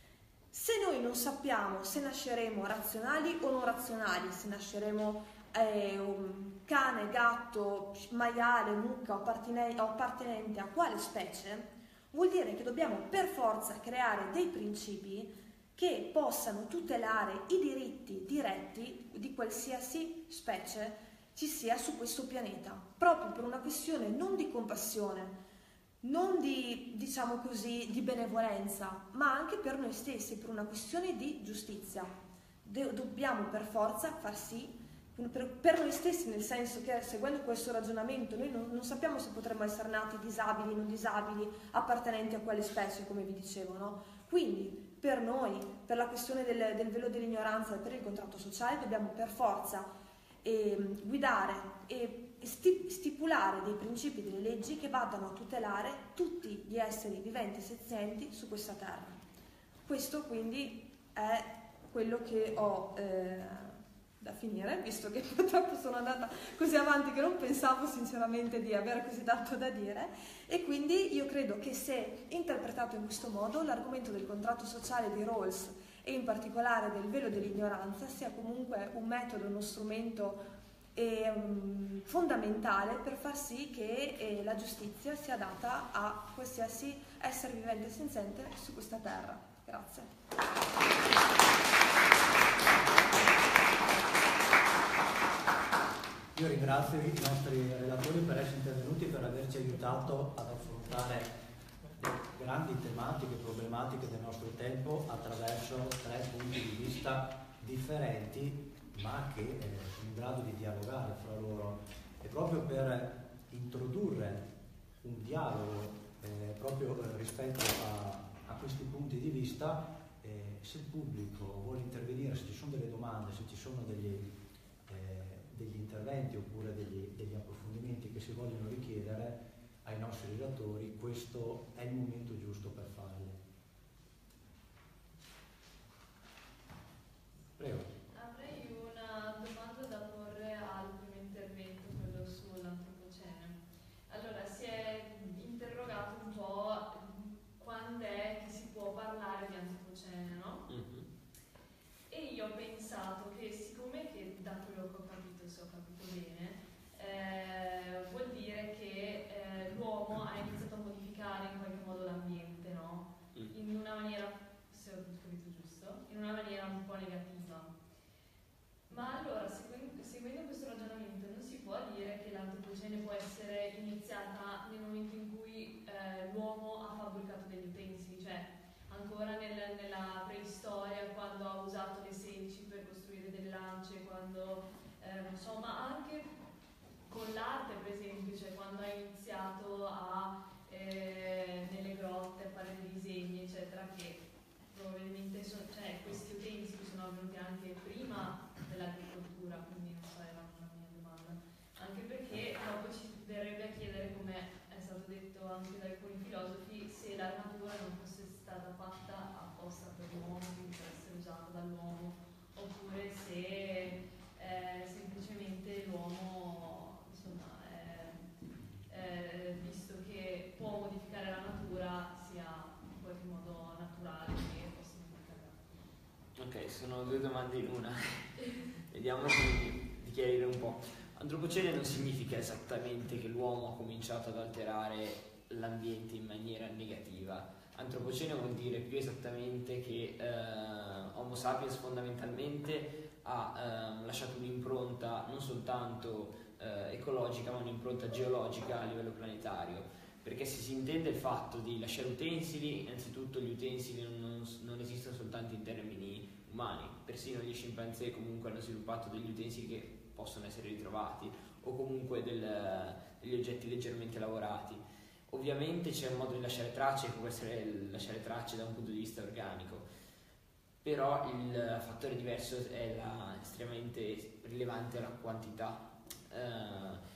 [SPEAKER 4] Se noi non sappiamo se nasceremo razionali o non razionali, se nasceremo eh, un cane, gatto, maiale, mucca o appartenente, o appartenente a quale specie, vuol dire che dobbiamo per forza creare dei principi che possano tutelare i diritti diretti di qualsiasi specie ci sia su questo pianeta, proprio per una questione non di compassione, non di, diciamo così, di benevolenza, ma anche per noi stessi, per una questione di giustizia. De- dobbiamo per forza far sì, per, per noi stessi, nel senso che seguendo questo ragionamento noi non, non sappiamo se potremmo essere nati disabili, non disabili, appartenenti a quelle specie, come vi dicevo, no? Quindi per noi, per la questione del, del velo dell'ignoranza e per il contratto sociale, dobbiamo per forza eh, guidare e stipulare dei principi, delle leggi che vadano a tutelare tutti gli esseri viventi e senzienti su questa terra. Questo quindi è quello che ho eh, da finire, visto che purtroppo sono andata così avanti che non pensavo sinceramente di avere così tanto da dire, e quindi io credo che se interpretato in questo modo l'argomento del contratto sociale di Rawls e in particolare del velo dell'ignoranza sia comunque un metodo, uno strumento è um, fondamentale per far sì che eh, la giustizia sia data a qualsiasi essere vivente e senziente su questa terra. Grazie.
[SPEAKER 1] Io ringrazio i nostri relatori per essere intervenuti e per averci aiutato ad affrontare le grandi tematiche, problematiche del nostro tempo attraverso tre punti di vista differenti, ma che eh, sono in grado di dialogare fra loro, e proprio per introdurre un dialogo eh, proprio rispetto a questi punti di vista. Eh, se il pubblico vuole intervenire, se ci sono delle domande, se ci sono degli, eh, degli interventi oppure degli, degli approfondimenti che si vogliono richiedere ai nostri relatori, questo è il momento giusto per farli. Prego.
[SPEAKER 5] Avrei una domanda da porre al primo intervento, quello sull'antropocene. Allora, si è interrogato un po' quando è che si può parlare di antropocene, no? Mm-hmm. E io ho pensato che, siccome che da quello che ho capito, se ho capito bene, eh, vuol dire che eh, l'uomo ha iniziato a modificare in qualche modo l'ambiente, no? In una maniera, se ho capito giusto, in una maniera un po' negativa. Ma allora, seguendo, seguendo questo ragionamento, non si può dire che l'antropocene può essere iniziata nel momento in cui eh, l'uomo ha fabbricato degli utensili, cioè ancora nel, nella preistoria, quando ha usato le selci per costruire delle lance, quando, eh, non so, ma anche con l'arte, per esempio, cioè quando ha iniziato a, eh, nelle grotte, a fare dei disegni, eccetera, che probabilmente sono, cioè, questi utensili sono venuti anche prima dell'agricoltura, quindi non so, era una mia domanda. Anche perché dopo ci verrebbe a chiedere, come è stato detto anche da alcuni filosofi, se la natura non fosse stata fatta apposta per l'uomo, quindi per essere usata dall'uomo, oppure se eh, semplicemente l'uomo, insomma, eh, eh, visto che può modificare la natura, sia in qualche modo naturale che possa modificare la natura.
[SPEAKER 2] Ok, sono due domande in una. Vediamo di, di chiarire un po'. Antropocene non significa esattamente che l'uomo ha cominciato ad alterare l'ambiente in maniera negativa. Antropocene vuol dire più esattamente che eh, Homo sapiens fondamentalmente ha eh, lasciato un'impronta non soltanto eh, ecologica, ma un'impronta geologica a livello planetario. Perché se si intende il fatto di lasciare utensili, innanzitutto gli utensili non, non esistono soltanto in termini umani, persino gli scimpanzé comunque hanno sviluppato degli utensili che possono essere ritrovati, o comunque del, degli oggetti leggermente lavorati. Ovviamente c'è un modo di lasciare tracce, che può essere lasciare tracce da un punto di vista organico, però il fattore diverso è la, estremamente rilevante la quantità. Eh,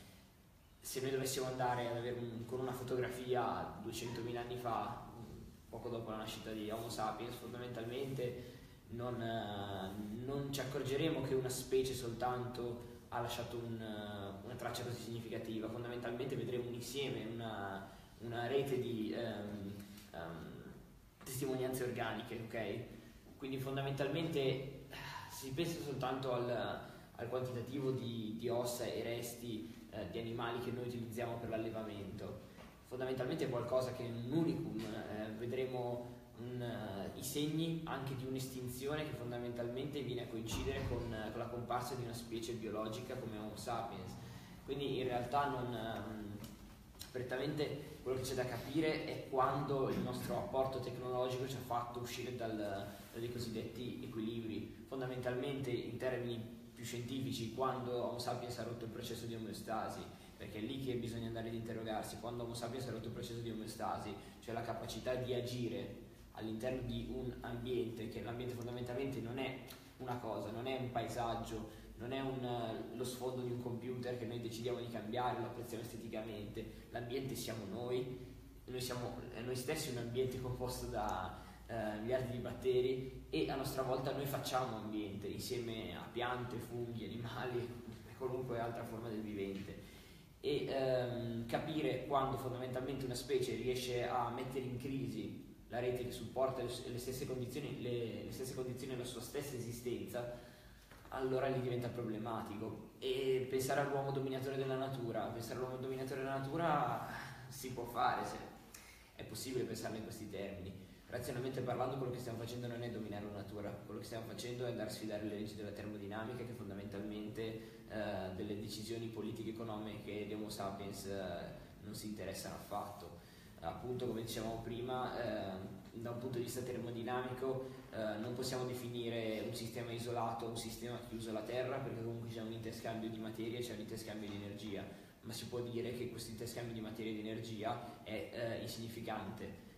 [SPEAKER 2] se noi dovessimo andare ad avere un, con una fotografia duecentomila anni fa, poco dopo la nascita di Homo sapiens, fondamentalmente non, eh, non ci accorgeremo che una specie soltanto ha lasciato un, una traccia così significativa. Fondamentalmente vedremo un insieme, una, una rete di um, um, testimonianze organiche, ok? Quindi fondamentalmente si pensa soltanto al, al quantitativo di, di ossa e resti eh, di animali che noi utilizziamo per l'allevamento. Fondamentalmente è qualcosa che è un unicum, eh, vedremo un, uh, i segni anche di un'estinzione che fondamentalmente viene a coincidere con, uh, con la comparsa di una specie biologica come Homo sapiens. Quindi in realtà non, um, prettamente quello che c'è da capire è quando il nostro apporto tecnologico ci ha fatto uscire dal, dai cosiddetti equilibri. Fondamentalmente in termini più scientifici, quando Homo sapiens ha rotto il processo di omeostasi, perché è lì che bisogna andare ad interrogarsi. Quando Homo sapiens ha rotto il processo di omeostasi, cioè la capacità di agire all'interno di un ambiente, che l'ambiente fondamentalmente non è una cosa, non è un paesaggio, non è un, lo sfondo di un computer che noi decidiamo di cambiare, lo apprezziamo esteticamente. L'ambiente siamo noi, noi siamo noi stessi un ambiente composto da eh, miliardi di batteri, e a nostra volta noi facciamo ambiente insieme a piante, funghi, animali e qualunque altra forma del vivente. E ehm, capire quando fondamentalmente una specie riesce a mettere in crisi la rete che supporta le, le stesse condizioni, le, le stesse condizioni della sua stessa esistenza, allora lì diventa problematico. E pensare all'uomo dominatore della natura, pensare all'uomo dominatore della natura si può fare, se è possibile pensarlo in questi termini. Razionalmente parlando, quello che stiamo facendo non è dominare la natura, quello che stiamo facendo è andare a sfidare le leggi della termodinamica, che fondamentalmente eh, delle decisioni politiche economiche di Homo sapiens eh, non si interessano affatto. Appunto, come dicevamo prima, eh, da un punto di vista termodinamico eh, non possiamo definire un sistema isolato un sistema chiuso alla Terra, perché comunque c'è un interscambio di materia, c'è un interscambio di energia, ma si può dire che questo interscambio di materia e di energia è eh, insignificante,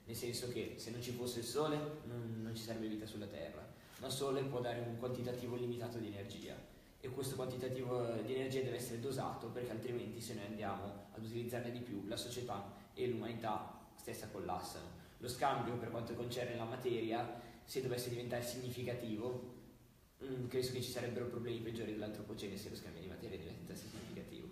[SPEAKER 2] nel senso che se non ci fosse il sole non, non ci sarebbe vita sulla Terra, ma il sole può dare un quantitativo limitato di energia e questo quantitativo di energia deve essere dosato, perché altrimenti se noi andiamo ad utilizzarne di più la società e l'umanità stessa collassano. Lo scambio, per quanto concerne la materia, se dovesse diventare significativo, mh, credo che ci sarebbero problemi peggiori dell'antropocene se lo scambio di materia diventasse significativo.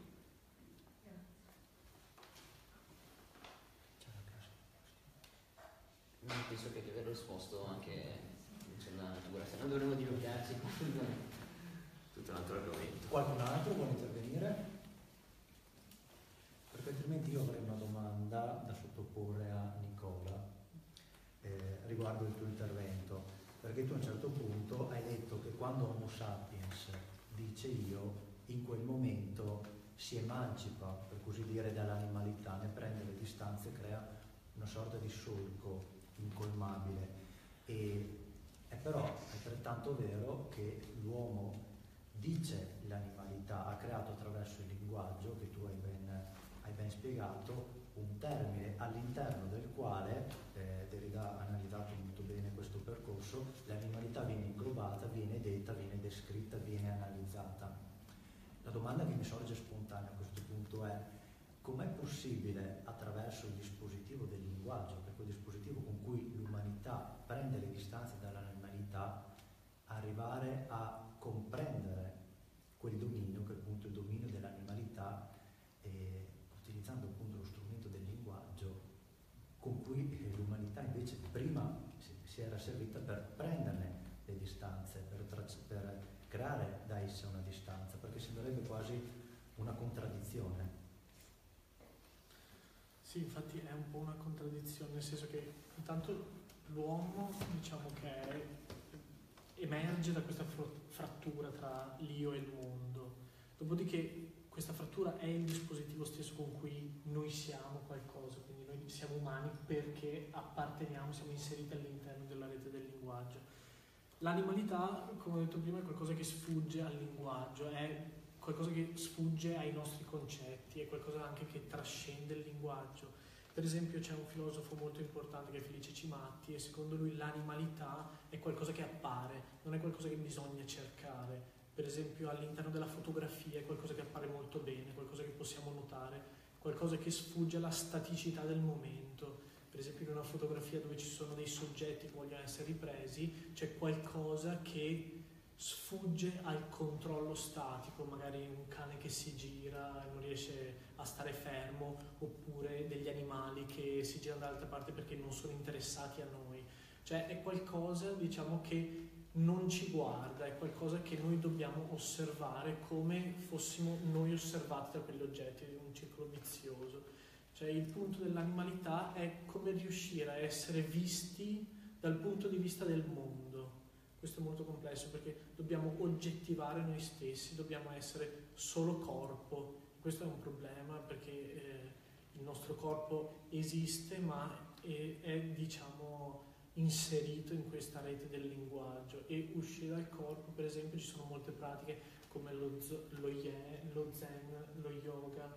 [SPEAKER 2] Penso che di aver risposto anche sulla natura, se no dovremmo dilungarci tutto un altro argomento.
[SPEAKER 1] Qualcun altro vuole intervenire? Perché altrimenti io avrei una domanda da sottoporre a Nicola eh, riguardo il tuo intervento, perché tu a un certo punto hai detto che quando Homo sapiens dice io, in quel momento si emancipa, per così dire, dall'animalità, ne prende le distanze, crea una sorta di solco incolmabile. E è però altrettanto vero che l'uomo dice l'animalità, ha creato attraverso il linguaggio, che tu hai ben, hai ben spiegato, un termine all'interno del quale, eh, Derrida ha analizzato molto bene questo percorso, l'animalità viene inglobata, viene detta, viene descritta, viene analizzata. La domanda che mi sorge spontanea a questo punto è: com'è possibile, attraverso il dispositivo del linguaggio, che è quel dispositivo con cui l'umanità prende le distanze dall'animalità, arrivare a comprendere quel dominio, che è appunto il dominio dell'animalità, eh, utilizzando appunto lo strumento del linguaggio, con cui l'umanità invece prima si, si era servita per prenderne le distanze, per, per creare da essa una distanza, perché sembrerebbe quasi una contraddizione.
[SPEAKER 3] Sì, infatti è un po' una contraddizione, nel senso che intanto l'uomo, diciamo che è, emerge da questa frattura tra l'io e il mondo, dopodiché questa frattura è il dispositivo stesso con cui noi siamo qualcosa, quindi noi siamo umani perché apparteniamo, siamo inseriti all'interno della rete del linguaggio. L'animalità, come ho detto prima, è qualcosa che sfugge al linguaggio, è qualcosa che sfugge ai nostri concetti, è qualcosa anche che trascende il linguaggio. Per esempio c'è un filosofo molto importante che è Felice Cimatti, e secondo lui l'animalità è qualcosa che appare, non è qualcosa che bisogna cercare. Per esempio all'interno della fotografia è qualcosa che appare molto bene, qualcosa che possiamo notare, qualcosa che sfugge alla staticità del momento. Per esempio in una fotografia dove ci sono dei soggetti che vogliono essere ripresi, c'è qualcosa che sfugge al controllo statico, magari un cane che si gira e non riesce a stare fermo, oppure degli animali che si girano dall'altra parte perché non sono interessati a noi. Cioè è qualcosa, diciamo, che non ci guarda, è qualcosa che noi dobbiamo osservare come fossimo noi osservati da quegli oggetti, è un circolo vizioso. Cioè il punto dell'animalità è come riuscire a essere visti dal punto di vista del mondo. Questo è molto complesso perché dobbiamo oggettivare noi stessi, dobbiamo essere solo corpo. Questo è un problema perché eh, il nostro corpo esiste ma è, è diciamo inserito in questa rete del linguaggio, e uscire dal corpo, per esempio, ci sono molte pratiche come lo, lo, ye, lo zen, lo yoga,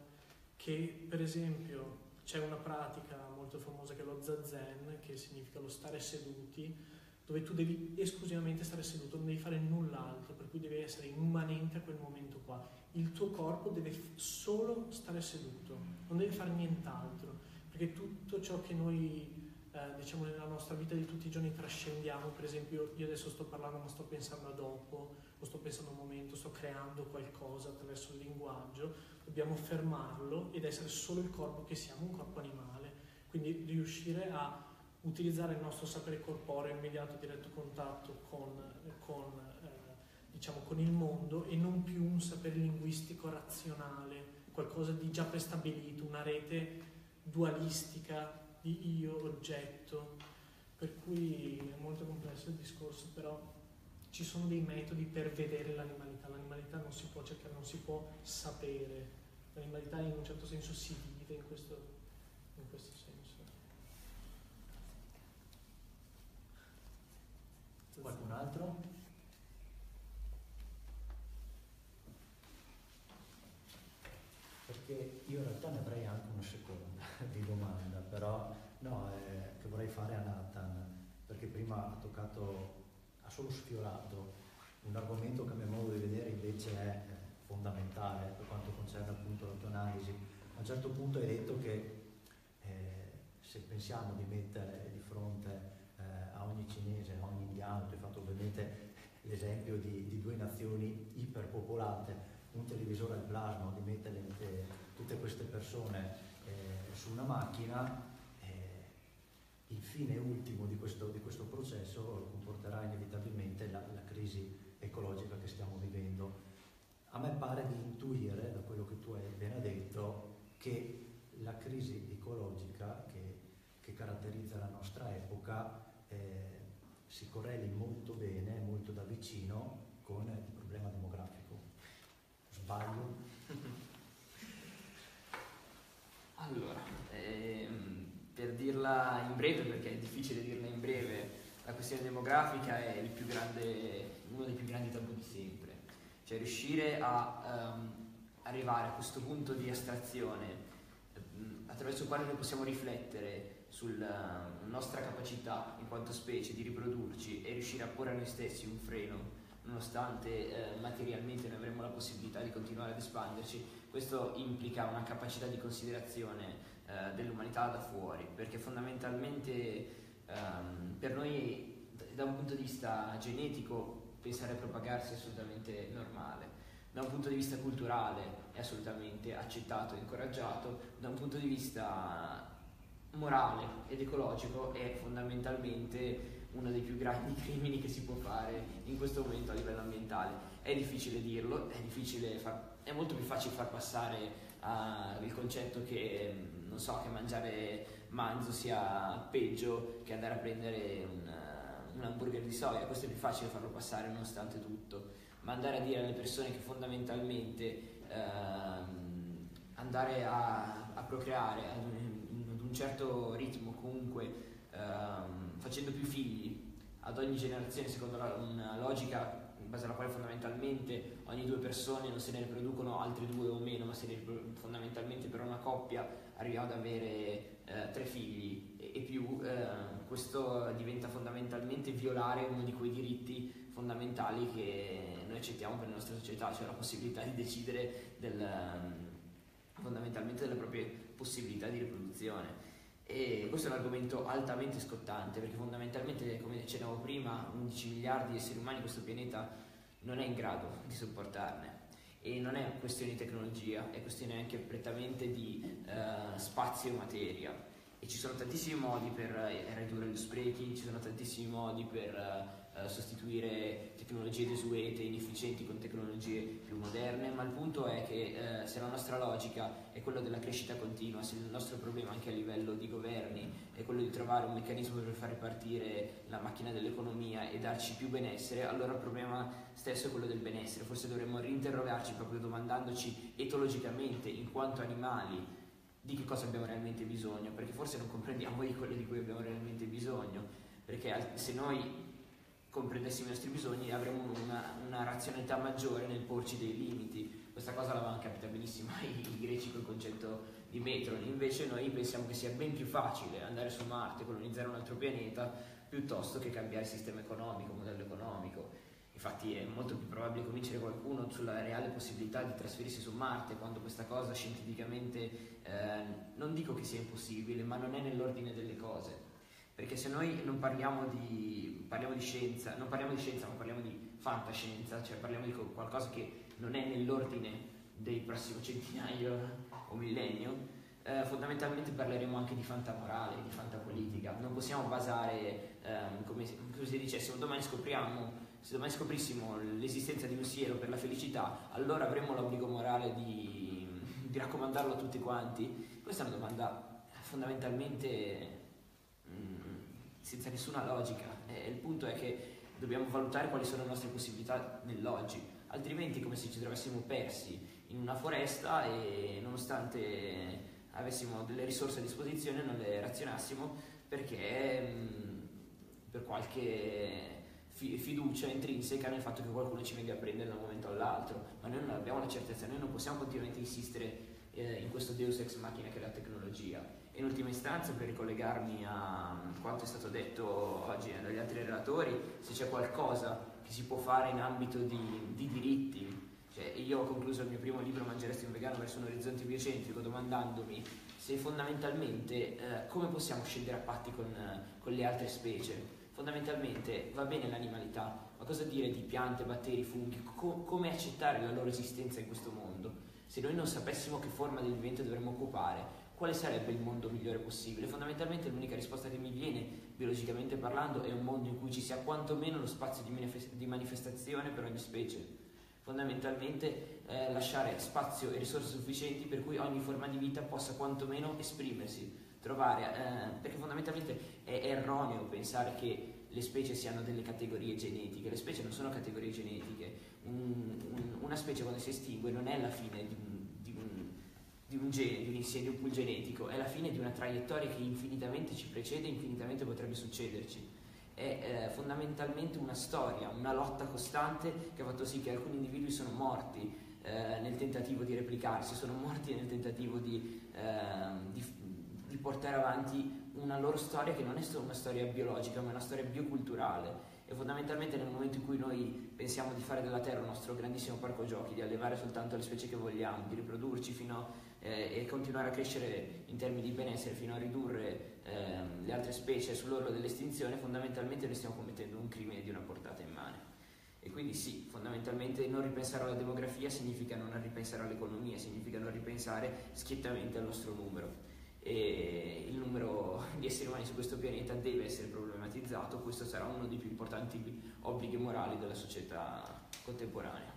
[SPEAKER 3] che per esempio c'è una pratica molto famosa che è lo zazen, che significa lo stare seduti, dove tu devi esclusivamente stare seduto, non devi fare null'altro, per cui devi essere immanente a quel momento qua. Il tuo corpo deve solo stare seduto, non deve fare nient'altro, perché tutto ciò che noi eh, diciamo nella nostra vita di tutti i giorni trascendiamo, per esempio io adesso sto parlando ma sto pensando a dopo, o sto pensando a un momento, sto creando qualcosa attraverso il linguaggio, dobbiamo fermarlo ed essere solo il corpo che siamo, un corpo animale, quindi riuscire a utilizzare il nostro sapere corporeo, immediato diretto contatto con, con, eh, diciamo, con il mondo, e non più un sapere linguistico razionale, qualcosa di già prestabilito, una rete dualistica di io, oggetto, per cui è molto complesso il discorso, però ci sono dei metodi per vedere l'animalità. L'animalità non si può cercare, non si può sapere, l'animalità in un certo senso si vive in questo, in questo senso.
[SPEAKER 1] Qualcun altro? Perché io in realtà ne avrei anche una seconda di domanda, però No, eh, che vorrei fare a Nathan, perché prima ha toccato, ha solo sfiorato un argomento che a mio modo di vedere invece è eh, fondamentale per quanto concerne appunto la tua analisi. A un certo punto hai detto che eh, se pensiamo di mettere di fronte eh, a ogni cinese, a ogni indiano, tu hai fatto ovviamente l'esempio di, di due nazioni iperpopolate, un televisore al plasma, di mettere eh, tutte queste persone eh, su una macchina, eh, il fine ultimo di questo, di questo processo comporterà inevitabilmente la, la crisi ecologica che stiamo vivendo. A me pare di intuire, da quello che tu hai appena detto, che la crisi ecologica che, che caratterizza la nostra epoca eh, si correli molto bene, molto da vicino con il problema demografico. Sbaglio?
[SPEAKER 2] Allora, ehm, per dirla in breve, perché è difficile dirla in breve, la questione demografica è il più grande, uno dei più grandi tabù di sempre. Cioè riuscire a um, arrivare a questo punto di astrazione um, attraverso il quale noi possiamo riflettere sulla nostra capacità in quanto specie di riprodurci e riuscire a porre a noi stessi un freno nonostante eh, materialmente noi avremo la possibilità di continuare ad espanderci. Questo implica una capacità di considerazione eh, dell'umanità da fuori, perché fondamentalmente ehm, per noi da un punto di vista genetico pensare a propagarsi è assolutamente normale, da un punto di vista culturale è assolutamente accettato e incoraggiato, da un punto di vista morale ed ecologico è fondamentalmente uno dei più grandi crimini che si può fare in questo momento a livello ambientale. È difficile dirlo, è difficile far, è molto più facile far passare uh, il concetto che non so che mangiare manzo sia peggio che andare a prendere un, uh, un hamburger di soia. Questo è più facile farlo passare nonostante tutto, ma andare a dire alle persone che fondamentalmente uh, andare a, a procreare ad un, ad un certo ritmo comunque Uh, facendo più figli ad ogni generazione secondo la, una logica in base alla quale fondamentalmente ogni due persone non se ne riproducono altre due o meno, ma se ne riproducono fondamentalmente per una coppia arriviamo ad avere uh, tre figli e, e più, uh, questo diventa fondamentalmente violare uno di quei diritti fondamentali che noi accettiamo per la nostra società, cioè la possibilità di decidere del, um, fondamentalmente delle proprie possibilità di riproduzione. E questo è un argomento altamente scottante perché fondamentalmente, come accennavo prima, undici miliardi di esseri umani questo pianeta non è in grado di sopportarne, e non è questione di tecnologia, è questione anche prettamente di uh, spazio e materia, e ci sono tantissimi modi per ridurre gli sprechi, ci sono tantissimi modi per uh, sostituire tecnologie desuete, inefficienti con tecnologie più moderne, ma il punto è che uh, se la nostra logica è quella della crescita continua, se il nostro problema anche a livello di governi è quello di trovare un meccanismo per far ripartire la macchina dell'economia e darci più benessere, allora il problema stesso è quello del benessere. Forse dovremmo rinterrogarci proprio domandandoci etologicamente, in quanto animali, di che cosa abbiamo realmente bisogno, perché forse non comprendiamo di quello di cui abbiamo realmente bisogno, perché se noi comprendessimo i nostri bisogni avremo una, una razionalità maggiore nel porci dei limiti. Questa cosa l'avevano capita benissimo i, i greci col concetto di metron, invece noi pensiamo che sia ben più facile andare su Marte, colonizzare un altro pianeta, piuttosto che cambiare sistema economico, modello economico. Infatti è molto più probabile convincere qualcuno sulla reale possibilità di trasferirsi su Marte quando questa cosa scientificamente eh, non dico che sia impossibile, ma non è nell'ordine delle cose. Perché se noi non parliamo di, parliamo di scienza, non parliamo di scienza ma parliamo di fantascienza, cioè parliamo di qualcosa che non è nell'ordine dei prossimi centinaio o millennio, eh, fondamentalmente parleremo anche di fantamorale, di fantapolitica. Non possiamo basare, ehm, come, come se dicessimo domani scopriamo se domani scoprissimo l'esistenza di un siero per la felicità, allora avremmo l'obbligo morale di, di raccomandarlo a tutti quanti? Questa è una domanda fondamentalmente mh, senza nessuna logica. E il punto è che dobbiamo valutare quali sono le nostre possibilità nell'oggi, altrimenti è come se ci trovessimo persi in una foresta e nonostante avessimo delle risorse a disposizione non le razionassimo perché mh, per qualche fiducia intrinseca nel fatto che qualcuno ci venga a prendere da un momento all'altro, ma noi non abbiamo la certezza, noi non possiamo continuamente insistere eh, in questo deus ex machina che è la tecnologia. E in ultima istanza, per ricollegarmi a quanto è stato detto oggi dagli altri relatori, se c'è qualcosa che si può fare in ambito di, di diritti, cioè io ho concluso il mio primo libro Mangeresti un vegano verso un orizzonte biocentrico domandandomi se fondamentalmente eh, come possiamo scendere a patti con, con le altre specie. Fondamentalmente va bene l'animalità, ma cosa dire di piante, batteri, funghi, co- come accettare la loro esistenza in questo mondo? Se noi non sapessimo che forma del vivente dovremmo occupare, quale sarebbe il mondo migliore possibile? Fondamentalmente l'unica risposta che mi viene, biologicamente parlando, è un mondo in cui ci sia quantomeno lo spazio di, manifest- di manifestazione per ogni specie. Fondamentalmente eh, lasciare spazio e risorse sufficienti per cui ogni forma di vita possa quantomeno esprimersi, trovare, eh, perché fondamentalmente è, è erroneo pensare che le specie siano delle categorie genetiche. Le specie non sono categorie genetiche. Un, un, una specie quando si estingue non è la fine di un, di un, di un gene, di un insieme, di un pool genetico, è la fine di una traiettoria che infinitamente ci precede e infinitamente potrebbe succederci. È eh, fondamentalmente una storia, una lotta costante che ha fatto sì che alcuni individui sono morti eh, nel tentativo di replicarsi, sono morti nel tentativo di, eh, di, di portare avanti una loro storia che non è solo una storia biologica, ma è una storia bioculturale. E fondamentalmente nel momento in cui noi pensiamo di fare della Terra un nostro grandissimo parco giochi, di allevare soltanto le specie che vogliamo, di riprodurci fino a Eh, e continuare a crescere in termini di benessere fino a ridurre ehm, le altre specie sull'orlo dell'estinzione, fondamentalmente noi stiamo commettendo un crimine di una portata immane. E quindi sì, fondamentalmente non ripensare alla demografia significa non ripensare all'economia, significa non ripensare schiettamente al nostro numero. E il numero di esseri umani su questo pianeta deve essere problematizzato, questo sarà uno dei più importanti obblighi morali della società contemporanea.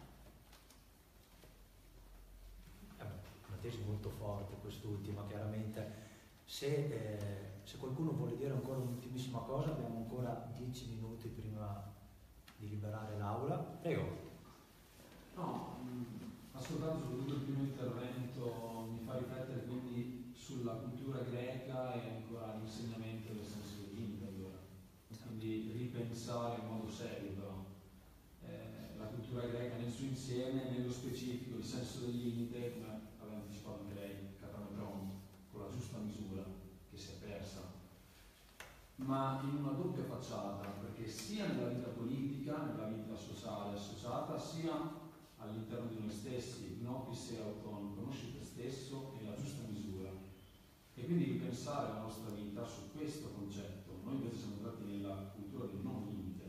[SPEAKER 1] Tesi molto forte quest'ultima, chiaramente. Se, eh, se qualcuno vuole dire ancora un'ultimissima cosa, abbiamo ancora dieci minuti prima di liberare l'aula. Prego.
[SPEAKER 6] No, mh, ascoltando soprattutto il primo intervento mi fa riflettere quindi sulla cultura greca e ancora l'insegnamento del senso del limite, allora. Quindi ripensare in modo serio però eh, la cultura greca nel suo insieme, nello specifico il senso del limite, come aveva anticipato anche lei, Catamedron, con la giusta misura che si è persa, ma in una doppia facciata, perché sia nella vita politica, nella vita sociale associata, sia all'interno di noi stessi, nobis e autonomo, conosci te stesso e la giusta misura. E quindi ripensare la nostra vita su questo concetto. Noi invece siamo entrati nella cultura del non limite.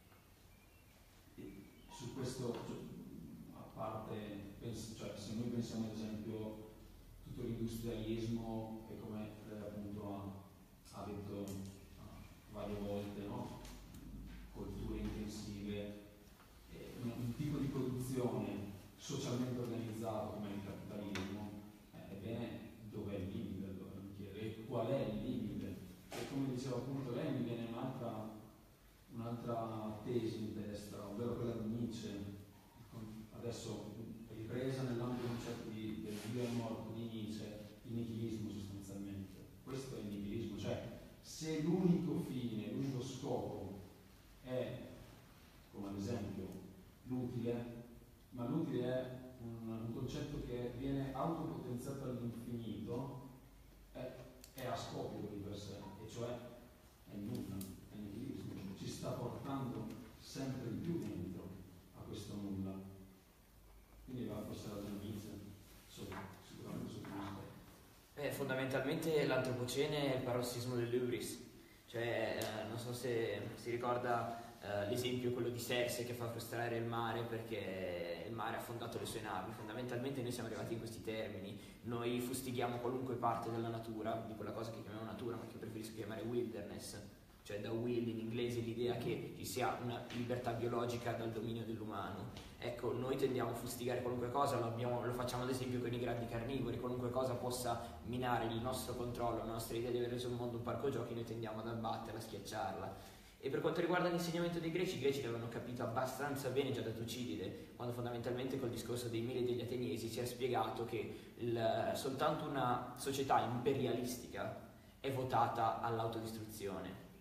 [SPEAKER 6] E su questo, a parte, cioè, se noi pensiamo ad esempio tutto l'industrialismo e come eh, appunto ha, ha detto uh, varie volte, no? Colture intensive, eh, un, un tipo di produzione socialmente organizzato come il capitalismo, eh, ebbene dov'è il limite? Allora mi chiedo, e qual è il limite? E come diceva appunto lei mi viene un'altra, un'altra tesi in testa, ovvero quella di Nietzsche, adesso ripresa nell'ambito del concetto di, del Dio è morto di Nietzsche, il nichilismo sostanzialmente. Questo è il nichilismo, cioè se l'unico fine, l'unico scopo è, come ad esempio, l'utile, ma l'utile è un, un concetto che viene autopotenziato all'infinito, è, è a scopo di per sé, e cioè è nulla, è nichilismo, ci sta portando sempre di più dentro a questo nulla. Quindi va forse la giustizia, sicuramente su questo.
[SPEAKER 2] Beh, fondamentalmente l'antropocene è il parossismo dell'ubris, cioè eh, non so se si ricorda eh, l'esempio quello di Serse che fa frustrare il mare perché il mare ha affondato le sue navi. Fondamentalmente noi siamo arrivati in questi termini, noi fustighiamo qualunque parte della natura, di quella cosa che chiamiamo natura ma che preferisco chiamare wilderness, cioè da will in inglese l'idea che ci sia una libertà biologica dal dominio dell'umano. Ecco, noi tendiamo a fustigare qualunque cosa, lo, abbiamo, lo facciamo ad esempio con i grandi carnivori, qualunque cosa possa minare il nostro controllo, la nostra idea di aver reso il mondo un parco giochi, noi tendiamo ad abbatterla, a schiacciarla. E per quanto riguarda l'insegnamento dei greci, i greci l'avevano capito abbastanza bene già da Tucidide, quando fondamentalmente col discorso dei mili degli ateniesi si era spiegato che il, soltanto una società imperialistica è votata all'autodistruzione.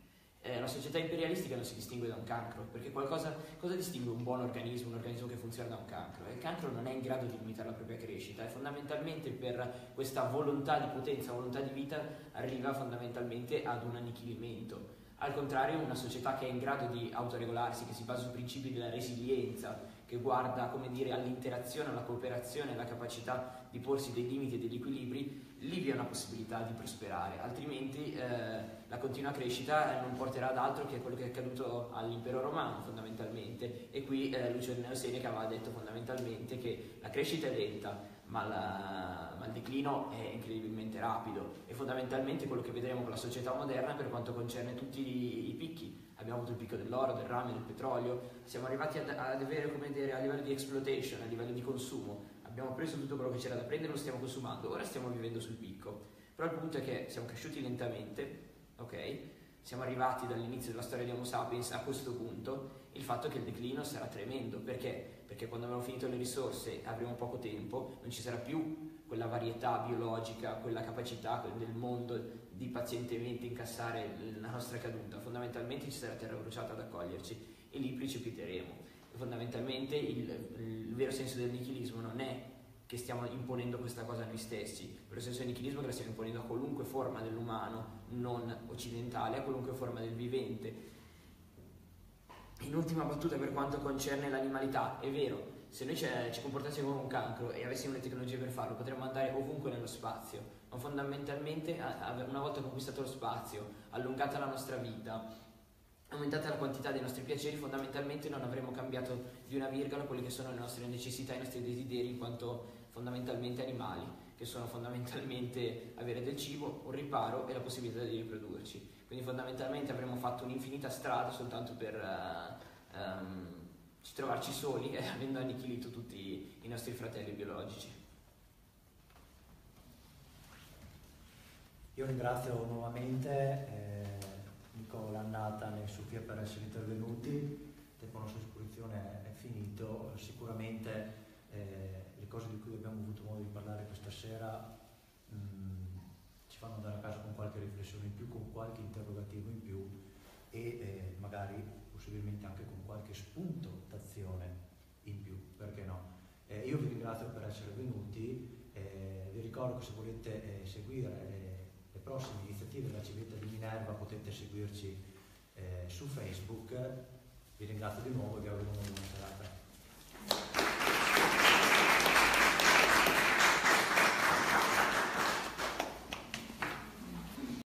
[SPEAKER 2] Eh, la società imperialistica non si distingue da un cancro, perché qualcosa, cosa distingue un buon organismo, un organismo che funziona da un cancro? Il cancro non è in grado di limitare la propria crescita e fondamentalmente per questa volontà di potenza, volontà di vita arriva fondamentalmente ad un annichilimento. Al contrario, una società che è in grado di autoregolarsi, che si basa sui principi della resilienza, che guarda, come dire, all'interazione, alla cooperazione, alla capacità di porsi dei limiti e degli equilibri, lì vi è una possibilità di prosperare, altrimenti eh, la continua crescita non porterà ad altro che quello che è accaduto all'impero romano fondamentalmente, e qui eh, Lucio Enneo Seneca aveva detto fondamentalmente che la crescita è lenta, ma, la, ma il declino è incredibilmente rapido, e fondamentalmente quello che vedremo con la società moderna per quanto concerne tutti i, i picchi. Abbiamo avuto il picco dell'oro, del rame, del petrolio, siamo arrivati ad, ad avere, come dire, a livello di exploitation, a livello di consumo, abbiamo preso tutto quello che c'era da prendere e lo stiamo consumando, ora stiamo vivendo sul picco, però il punto è che siamo cresciuti lentamente, ok? Siamo arrivati dall'inizio della storia di Homo sapiens a questo punto, il fatto è che il declino sarà tremendo, perché? Perché quando avremo finito le risorse avremo poco tempo, non ci sarà più quella varietà biologica, quella capacità del mondo di pazientemente incassare la nostra caduta, fondamentalmente ci sarà terra bruciata ad accoglierci e lì precipiteremo. E fondamentalmente il, il vero senso del nichilismo non è che stiamo imponendo questa cosa a noi stessi, il vero senso del nichilismo è che la stiamo imponendo a qualunque forma dell'umano non occidentale, a qualunque forma del vivente. In ultima battuta, per quanto concerne l'animalità, è vero, se noi ci comportassimo come un cancro e avessimo le tecnologie per farlo, potremmo andare ovunque nello spazio, ma fondamentalmente una volta conquistato lo spazio, allungata la nostra vita, aumentata la quantità dei nostri piaceri, fondamentalmente non avremo cambiato di una virgola quelle che sono le nostre necessità, i nostri desideri in quanto fondamentalmente animali, che sono fondamentalmente avere del cibo, un riparo e la possibilità di riprodurci. Quindi fondamentalmente avremmo fatto un'infinita strada soltanto per uh, um, trovarci soli e avendo annichilito tutti i nostri fratelli biologici.
[SPEAKER 1] Io ringrazio nuovamente eh, Nicola, Nathan e Sofia per essere intervenuti. Il tempo a nostra disposizione è finito, sicuramente eh, le cose di cui abbiamo avuto modo di parlare questa sera mh, ci fanno andare a casa con qualche riflessione in più, con qualche interrogativo in più e eh, magari possibilmente anche con qualche spunto d'azione in più, perché no? Eh, io vi ringrazio per essere venuti, eh, vi ricordo che se volete eh, seguire eh, le prossime iniziative della Civetta di Minerva potete seguirci eh, su Facebook. Vi ringrazio di nuovo e vi